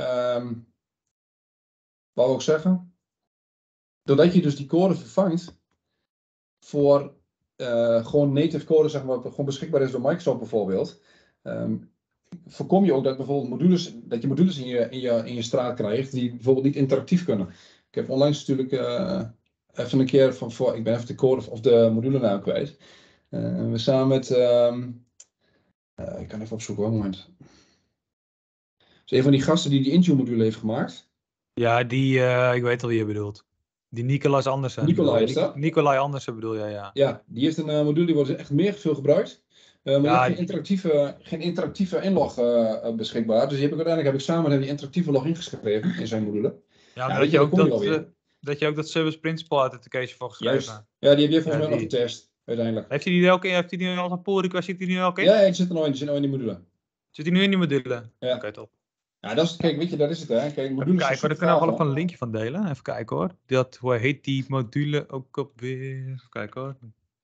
wat wil ik zeggen? Doordat je dus die code vervangt voor gewoon native code, zeg maar, wat gewoon beschikbaar is door Microsoft bijvoorbeeld, voorkom je ook dat bijvoorbeeld dat je modules in je straat krijgt die bijvoorbeeld niet interactief kunnen. Ik heb onlangs natuurlijk even een keer ik ben even de code of de module naam kwijt. We samen met, ik kan even opzoeken hoor, moment. Dus een van die gasten die Intune module heeft gemaakt. Ja, ik weet al wie je bedoelt. Die Nicolas Andersen. Nicolai is dat? Nicolai Andersen bedoel jij, ja. Ja, die heeft een module die wordt echt meer veel gebruikt. Maar die heeft geen interactieve inlog beschikbaar. Dus uiteindelijk heb ik samen die interactieve login geschreven in zijn module. Ja, maar dat je ook dat service principal authentication voor geschreven. Juist. Ja, die heb je volgens mij nog getest, uiteindelijk. Heeft hij die nu al een pull request? Zit hij nu ook in? Ja, die zit er nog in. Die zit nog in die module. Zit hij nu in die module? Ja. Oké, top. Ja, kijk, weet je, dat is het hè. Kijk, modules Kijk, daar kunnen we wel even een linkje van delen. Even kijken hoor. Hoe heet die module ook alweer? Even kijken hoor.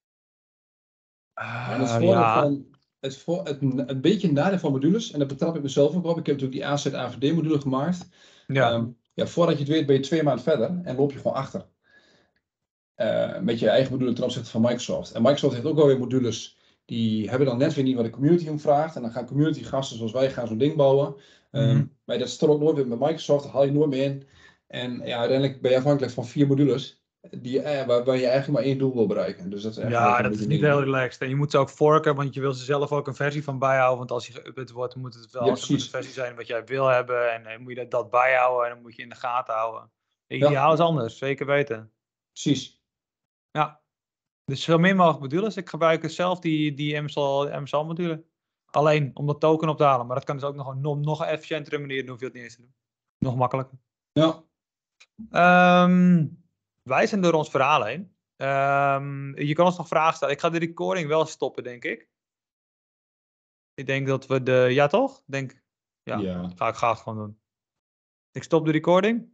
Het beetje nadeel van modules, en dat betrap ik mezelf ook op. Ik heb natuurlijk die AZ-AVD module gemaakt. Ja. Voordat je het weet ben je 2 maanden verder en loop je gewoon achter. Met je eigen module ten opzichte van Microsoft. En Microsoft heeft ook alweer modules die hebben dan net weer niet wat de community om vraagt. En dan gaan community gasten zoals wij gaan zo'n ding bouwen. Maar dat strookt nooit weer met Microsoft, dat haal je nooit meer in. En ja, uiteindelijk ben je afhankelijk van 4 modules. Waar je eigenlijk maar 1 doel wil bereiken. Dus dat is dat is niet heel relaxed. En je moet ze ook forken, want je wil ze zelf ook een versie van bijhouden. Want als je geüpdate wordt, moet het wel een versie zijn wat jij wil hebben. En dan moet je dat bijhouden en dan moet je in de gaten houden. Ideaal is anders, zeker weten. Precies. Ja. Dus zo min mogelijk modules. Ik gebruik zelf die MSL-module. Alleen om dat token op te halen. Maar dat kan dus ook nog een efficiëntere manier. Dan hoef je dat niet eens te doen. Nog makkelijker. Ja. Wij zijn door ons verhaal heen. Je kan ons nog vragen stellen. Ik ga de recording wel stoppen, denk ik. Ik denk dat we ja toch? Ja. Ga het gewoon doen. Ik stop de recording.